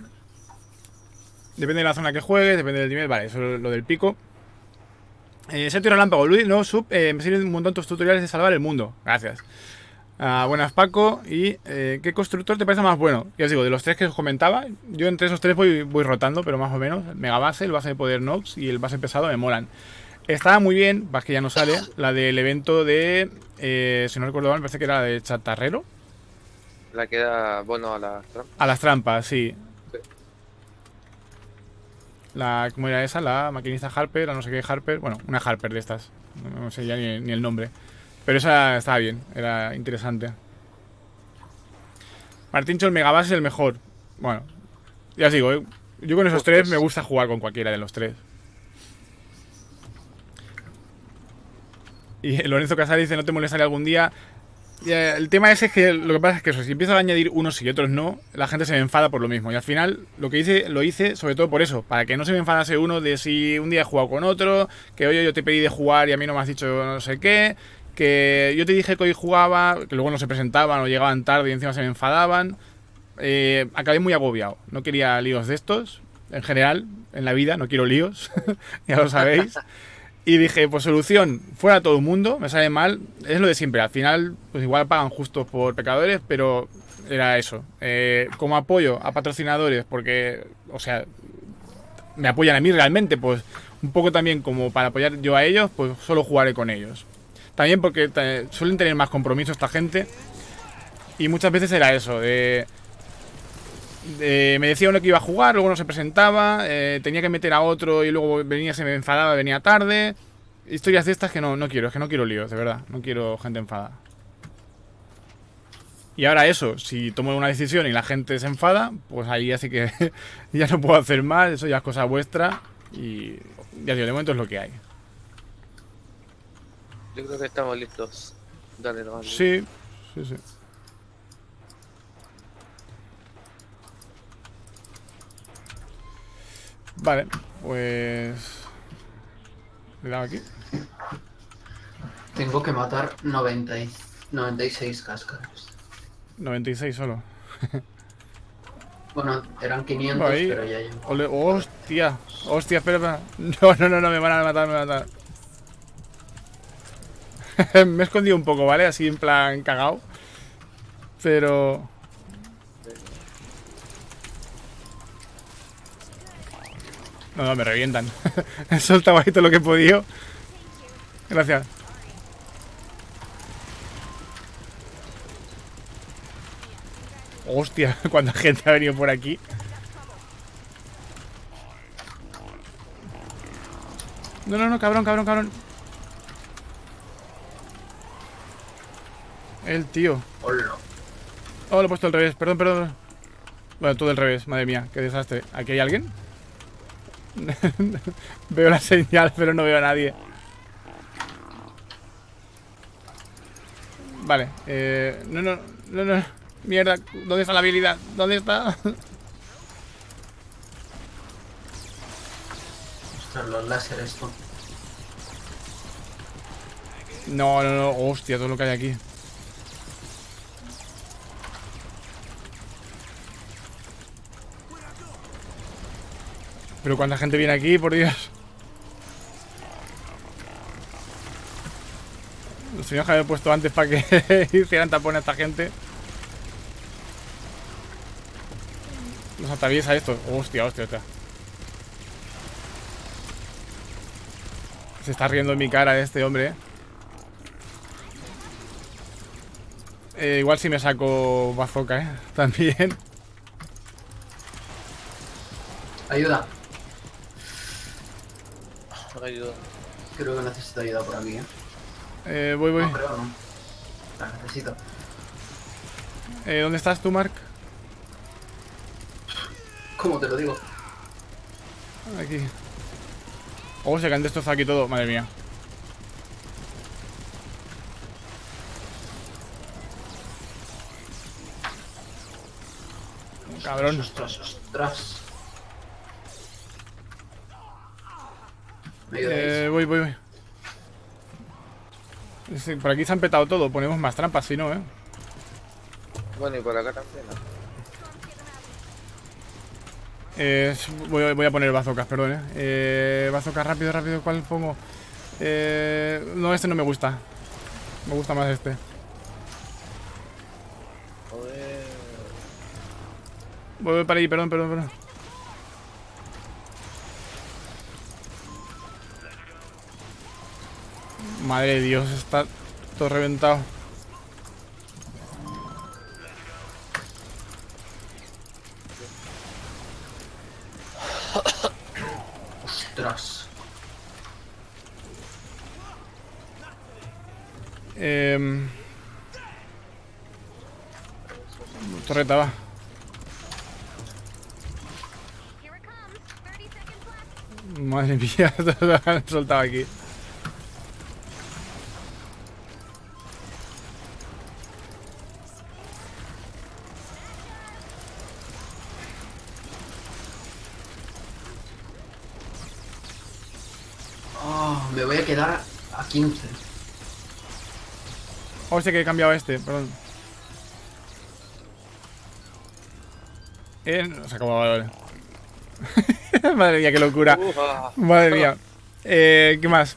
S1: de la zona que juegues, depende del nivel. Vale, eso es lo del pico. Se tira relámpago. Luis, no, sub. Me sirven un montón tus tutoriales de salvar el mundo. Gracias. Buenas, Paco. ¿Y qué constructor te parece más bueno? Ya os digo, de los 3 que os comentaba, yo entre esos 3 voy rotando, pero más o menos. El Mega Base, el base de poder Nox y el base pesado me molan. Estaba muy bien, vas que ya no sale, la del evento de... si no recuerdo mal, me parece que era la de Chatarrero.
S2: La que da bono a las trampas.
S1: A las trampas, sí. ¿Cómo era esa? La maquinista Harper, la no sé qué Harper. Bueno, una Harper de estas. No sé ya ni el nombre. Pero esa estaba bien, era interesante. Martincho, el Megabase es el mejor. Bueno, ya os digo, yo con esos 3 me gusta jugar con cualquiera de los 3. Y Lorenzo Casal dice, ¿no te molestaría algún día? El tema ese es que lo que pasa es que eso, si empiezo a añadir unos y otros no, la gente se me enfada por lo mismo. Y al final lo hice sobre todo por eso, para que no se me enfadase uno de si un día he jugado con otro, que oye, yo te pedí de jugar y a mí no me has dicho no sé qué, que yo te dije que hoy jugaba, que luego no se presentaban o llegaban tarde y encima se me enfadaban. Acabé muy agobiado, no quería líos de estos, en general, en la vida, no quiero líos, ya lo sabéis. Y dije, pues solución, fuera todo el mundo, me sale mal, es lo de siempre, al final pues igual pagan justos por pecadores, pero era eso. Como apoyo a patrocinadores, porque, o sea, me apoyan a mí realmente, pues un poco también como para apoyar yo a ellos, pues solo jugaré con ellos. También porque suelen tener más compromiso esta gente y muchas veces era eso, me decía uno que iba a jugar, luego no se presentaba, tenía que meter a otro y luego venía, se me enfadaba, venía tarde. Historias de estas que no quiero, es que no quiero líos, de verdad, no quiero gente enfadada. Y ahora eso, si tomo una decisión y la gente se enfada, pues ahí así que ya no puedo hacer más, eso ya es cosa vuestra y ya digo, de momento es lo que hay.
S2: Yo creo que estamos listos. Dale, no.
S1: Sí. Vale, pues... le he dado aquí.
S3: Tengo que matar 96 cáscaras.
S1: 96 solo.
S3: Bueno, eran 500,
S1: ahí,
S3: pero ya llevo.
S1: Hostia, espera. No, me van a matar. Me he escondido un poco, ¿vale? Así en plan cagao. Pero... no, me revientan. He soltado ahí todo lo que he podido. Gracias. Hostia, cuánta gente ha venido por aquí. No, cabrón. El tío.
S3: Hola.
S1: Oh, lo he puesto al revés, perdón. Bueno, todo al revés, madre mía, qué desastre. ¿Aquí hay alguien? Veo la señal, pero no veo a nadie. Vale, no. Mierda, ¿dónde está la habilidad? ¿Dónde está?
S3: Ostras, los láseres, tú.
S1: No, no, no. Hostia, todo lo que hay aquí. Pero cuánta gente viene aquí, por Dios. Los señores que había puesto antes para que hicieran tapón a esta gente. Nos atraviesa esto. Hostia, hostia, hostia. Se está riendo en mi cara este hombre, igual si me saco bazooka, también.
S3: Ayuda.
S2: Ayuda.
S3: Creo que necesito ayuda por aquí,
S1: Voy, voy.
S3: No, creo no. La necesito.
S1: ¿Dónde estás tú, Mark?
S3: ¿Cómo te lo digo?
S1: Aquí. Oh, se caen destrozado aquí todo. Madre mía. Cabrón.
S3: Ostras, ostras. ¿Me ayudáis?
S1: Voy, voy, voy. Sí, por aquí se han petado todo. Ponemos más trampas, si no,
S2: Bueno, y por acá también.
S1: Voy a poner bazocas, perdón, bazocas, rápido, rápido. ¿Cuál pongo? No, este no me gusta. Me gusta más este.
S2: Joder.
S1: Voy para ahí, perdón, perdón, perdón. Madre de Dios, está todo reventado.
S3: Ostras.
S1: Torreta, va. Madre mía, lo han soltado aquí.
S3: Oh, me voy a quedar a 15.
S1: Hostia, que he cambiado este, perdón. No se acabó, vale. Madre mía, qué locura. Madre mía. ¿Qué más?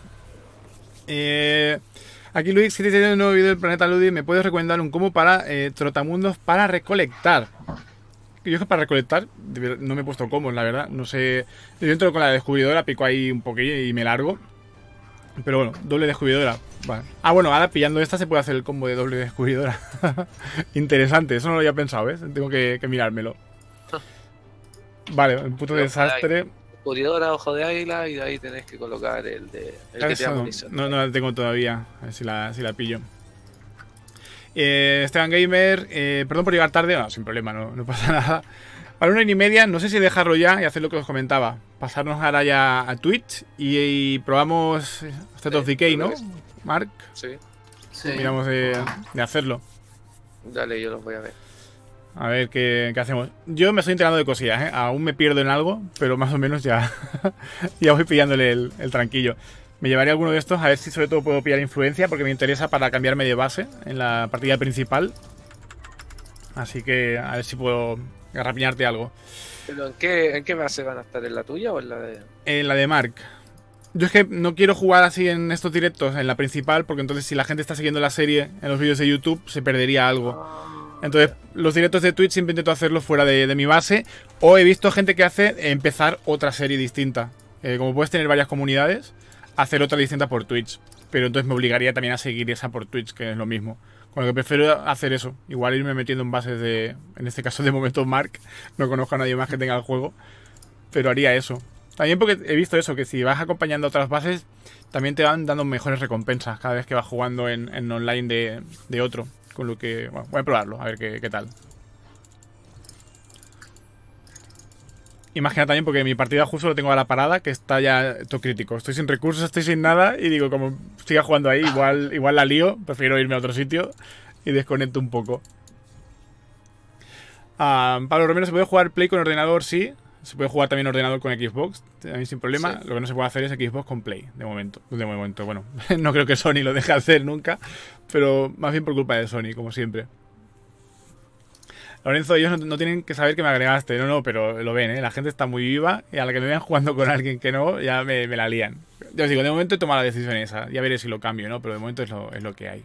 S1: Aquí Luis, si te tienes un nuevo vídeo del Planeta Ludi, ¿me puedes recomendar un combo para trotamundos para recolectar? Yo es que para recolectar no me he puesto combos, la verdad. No sé. Yo entro con la descubridora, pico ahí un poquillo y me largo. Pero bueno, doble descubridora. Vale. Ah, bueno, ahora pillando esta se puede hacer el combo de doble descubridora. Interesante, eso no lo había pensado, ¿ves? Tengo que mirármelo. Vale, un puto desastre.
S2: Descubridora, ojo de águila, y de ahí tenés que colocar el que te da munición.
S1: No la tengo todavía. A ver si la pillo. Esteban Gamer, perdón por llegar tarde. No, sin problema, no pasa nada. A la 1:30, no sé si dejarlo ya y hacer lo que os comentaba. Pasarnos ahora ya a Twitch y probamos State of Decay, ¿no? Mark.
S2: Sí.
S3: Sí.
S1: Miramos de hacerlo.
S2: Dale, yo los voy a ver.
S1: A ver qué hacemos. Yo me estoy enterando de cosillas, ¿eh? Aún me pierdo en algo, pero más o menos ya, ya voy pillándole el tranquillo. Me llevaré alguno de estos, a ver si sobre todo puedo pillar influencia, porque me interesa para cambiarme de base en la partida principal. Así que a ver si puedo garrapiñarte algo.
S2: ¿Pero en qué base van a estar? ¿En la tuya o en la de...?
S1: En la de Mark. Yo es que no quiero jugar así en estos directos, en la principal, porque entonces si la gente está siguiendo la serie en los vídeos de YouTube, se perdería algo. Entonces, los directos de Twitch siempre intento hacerlos fuera de mi base. O he visto gente que hace empezar otra serie distinta. Como puedes tener varias comunidades, hacer otra distinta por Twitch. Pero entonces me obligaría también a seguir esa por Twitch, que es lo mismo. Con lo que prefiero hacer eso. Igual irme metiendo en bases de... En este caso, de momento, Mark. No conozco a nadie más que tenga el juego. Pero haría eso. También porque he visto eso, que si vas acompañando a otras bases, también te van dando mejores recompensas cada vez que vas jugando en online de otro. Con lo que... Bueno, voy a probarlo, a ver qué tal. Imagina también porque mi partida justo lo tengo a la parada, que está ya todo crítico. Estoy sin recursos, estoy sin nada y digo, como siga jugando ahí, igual la lío. Prefiero irme a otro sitio y desconecto un poco. Pablo Romero, ¿se puede jugar Play con ordenador? Sí. Se puede jugar también ordenador con Xbox, también sin problema.
S2: Sí.
S1: Lo que no se puede hacer es Xbox con Play, de momento. De momento, bueno, no creo que Sony lo deje hacer nunca, pero más bien por culpa de Sony, como siempre. Lorenzo, ellos no tienen que saber que me agregaste, no, pero lo ven, ¿eh? La gente está muy viva y a la que me vean jugando con alguien que no, ya me la lían. Ya os digo, de momento he tomado la decisión esa, ya veré si lo cambio, ¿no? Pero de momento es lo que hay.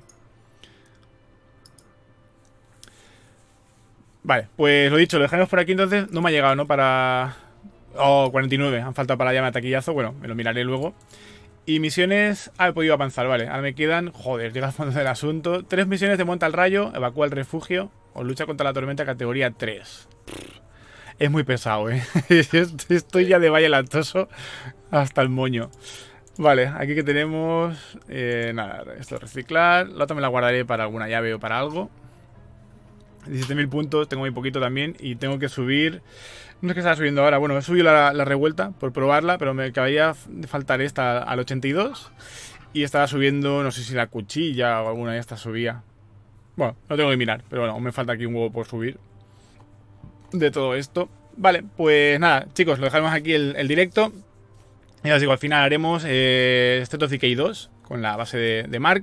S1: Vale, pues lo dicho, lo dejamos por aquí entonces. No me ha llegado, ¿no? Para... Oh, 49, han faltado para la llama de taquillazo, bueno, me lo miraré luego. Y misiones... Ah, he podido avanzar, vale. Ahora me quedan... Joder, llega al fondo del asunto. 3 misiones de monta al rayo, evacúa el refugio o lucha contra la tormenta categoría 3. Es muy pesado, ¿eh? Estoy ya de valle lactoso hasta el moño. Vale, aquí que tenemos... nada, esto reciclar. La otra me la guardaré para alguna llave o para algo. 17.000 puntos, tengo muy poquito también. Y tengo que subir... No sé qué estaba subiendo ahora. Bueno, he subido la revuelta por probarla, pero me acabaría de faltar esta al 82. Y estaba subiendo, no sé si la cuchilla o alguna de estas subía. Bueno, no tengo que mirar, pero bueno, aún me falta aquí un huevo por subir de todo esto. Vale, pues nada, chicos, lo dejamos aquí el directo. Ya os digo, al final haremos State of Decay 2 con la base de Mark.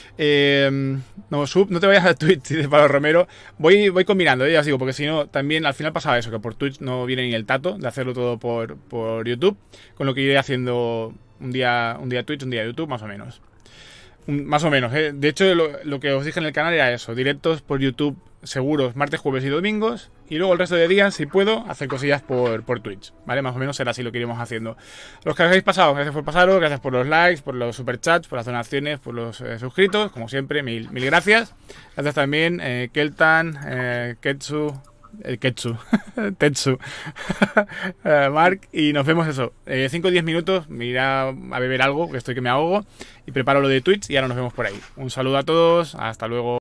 S1: No te vayas a Twitch, dice Pablo Romero. Voy combinando, ya os digo, porque si no, también al final pasaba eso, que por Twitch no viene ni el tato de hacerlo todo por YouTube. Con lo que iré haciendo un día Twitch, un día YouTube, más o menos. Más o menos, ¿eh? De hecho, lo que os dije en el canal era eso. Directos por YouTube seguros martes, jueves y domingos. Y luego el resto de días, si puedo, hacer cosillas por Twitch. ¿Vale? Más o menos será así lo que iremos haciendo. Los que habéis pasado, gracias por pasaros. Gracias por los likes, por los superchats, por las donaciones, por los suscritos. Como siempre, mil gracias. Gracias también, Keltan, Ketsu... El Ketsu, Tetsu, Mark, y nos vemos eso. 5 o 10 minutos, me iré a beber algo, que estoy que me ahogo, y preparo lo de Twitch y ahora nos vemos por ahí. Un saludo a todos, hasta luego.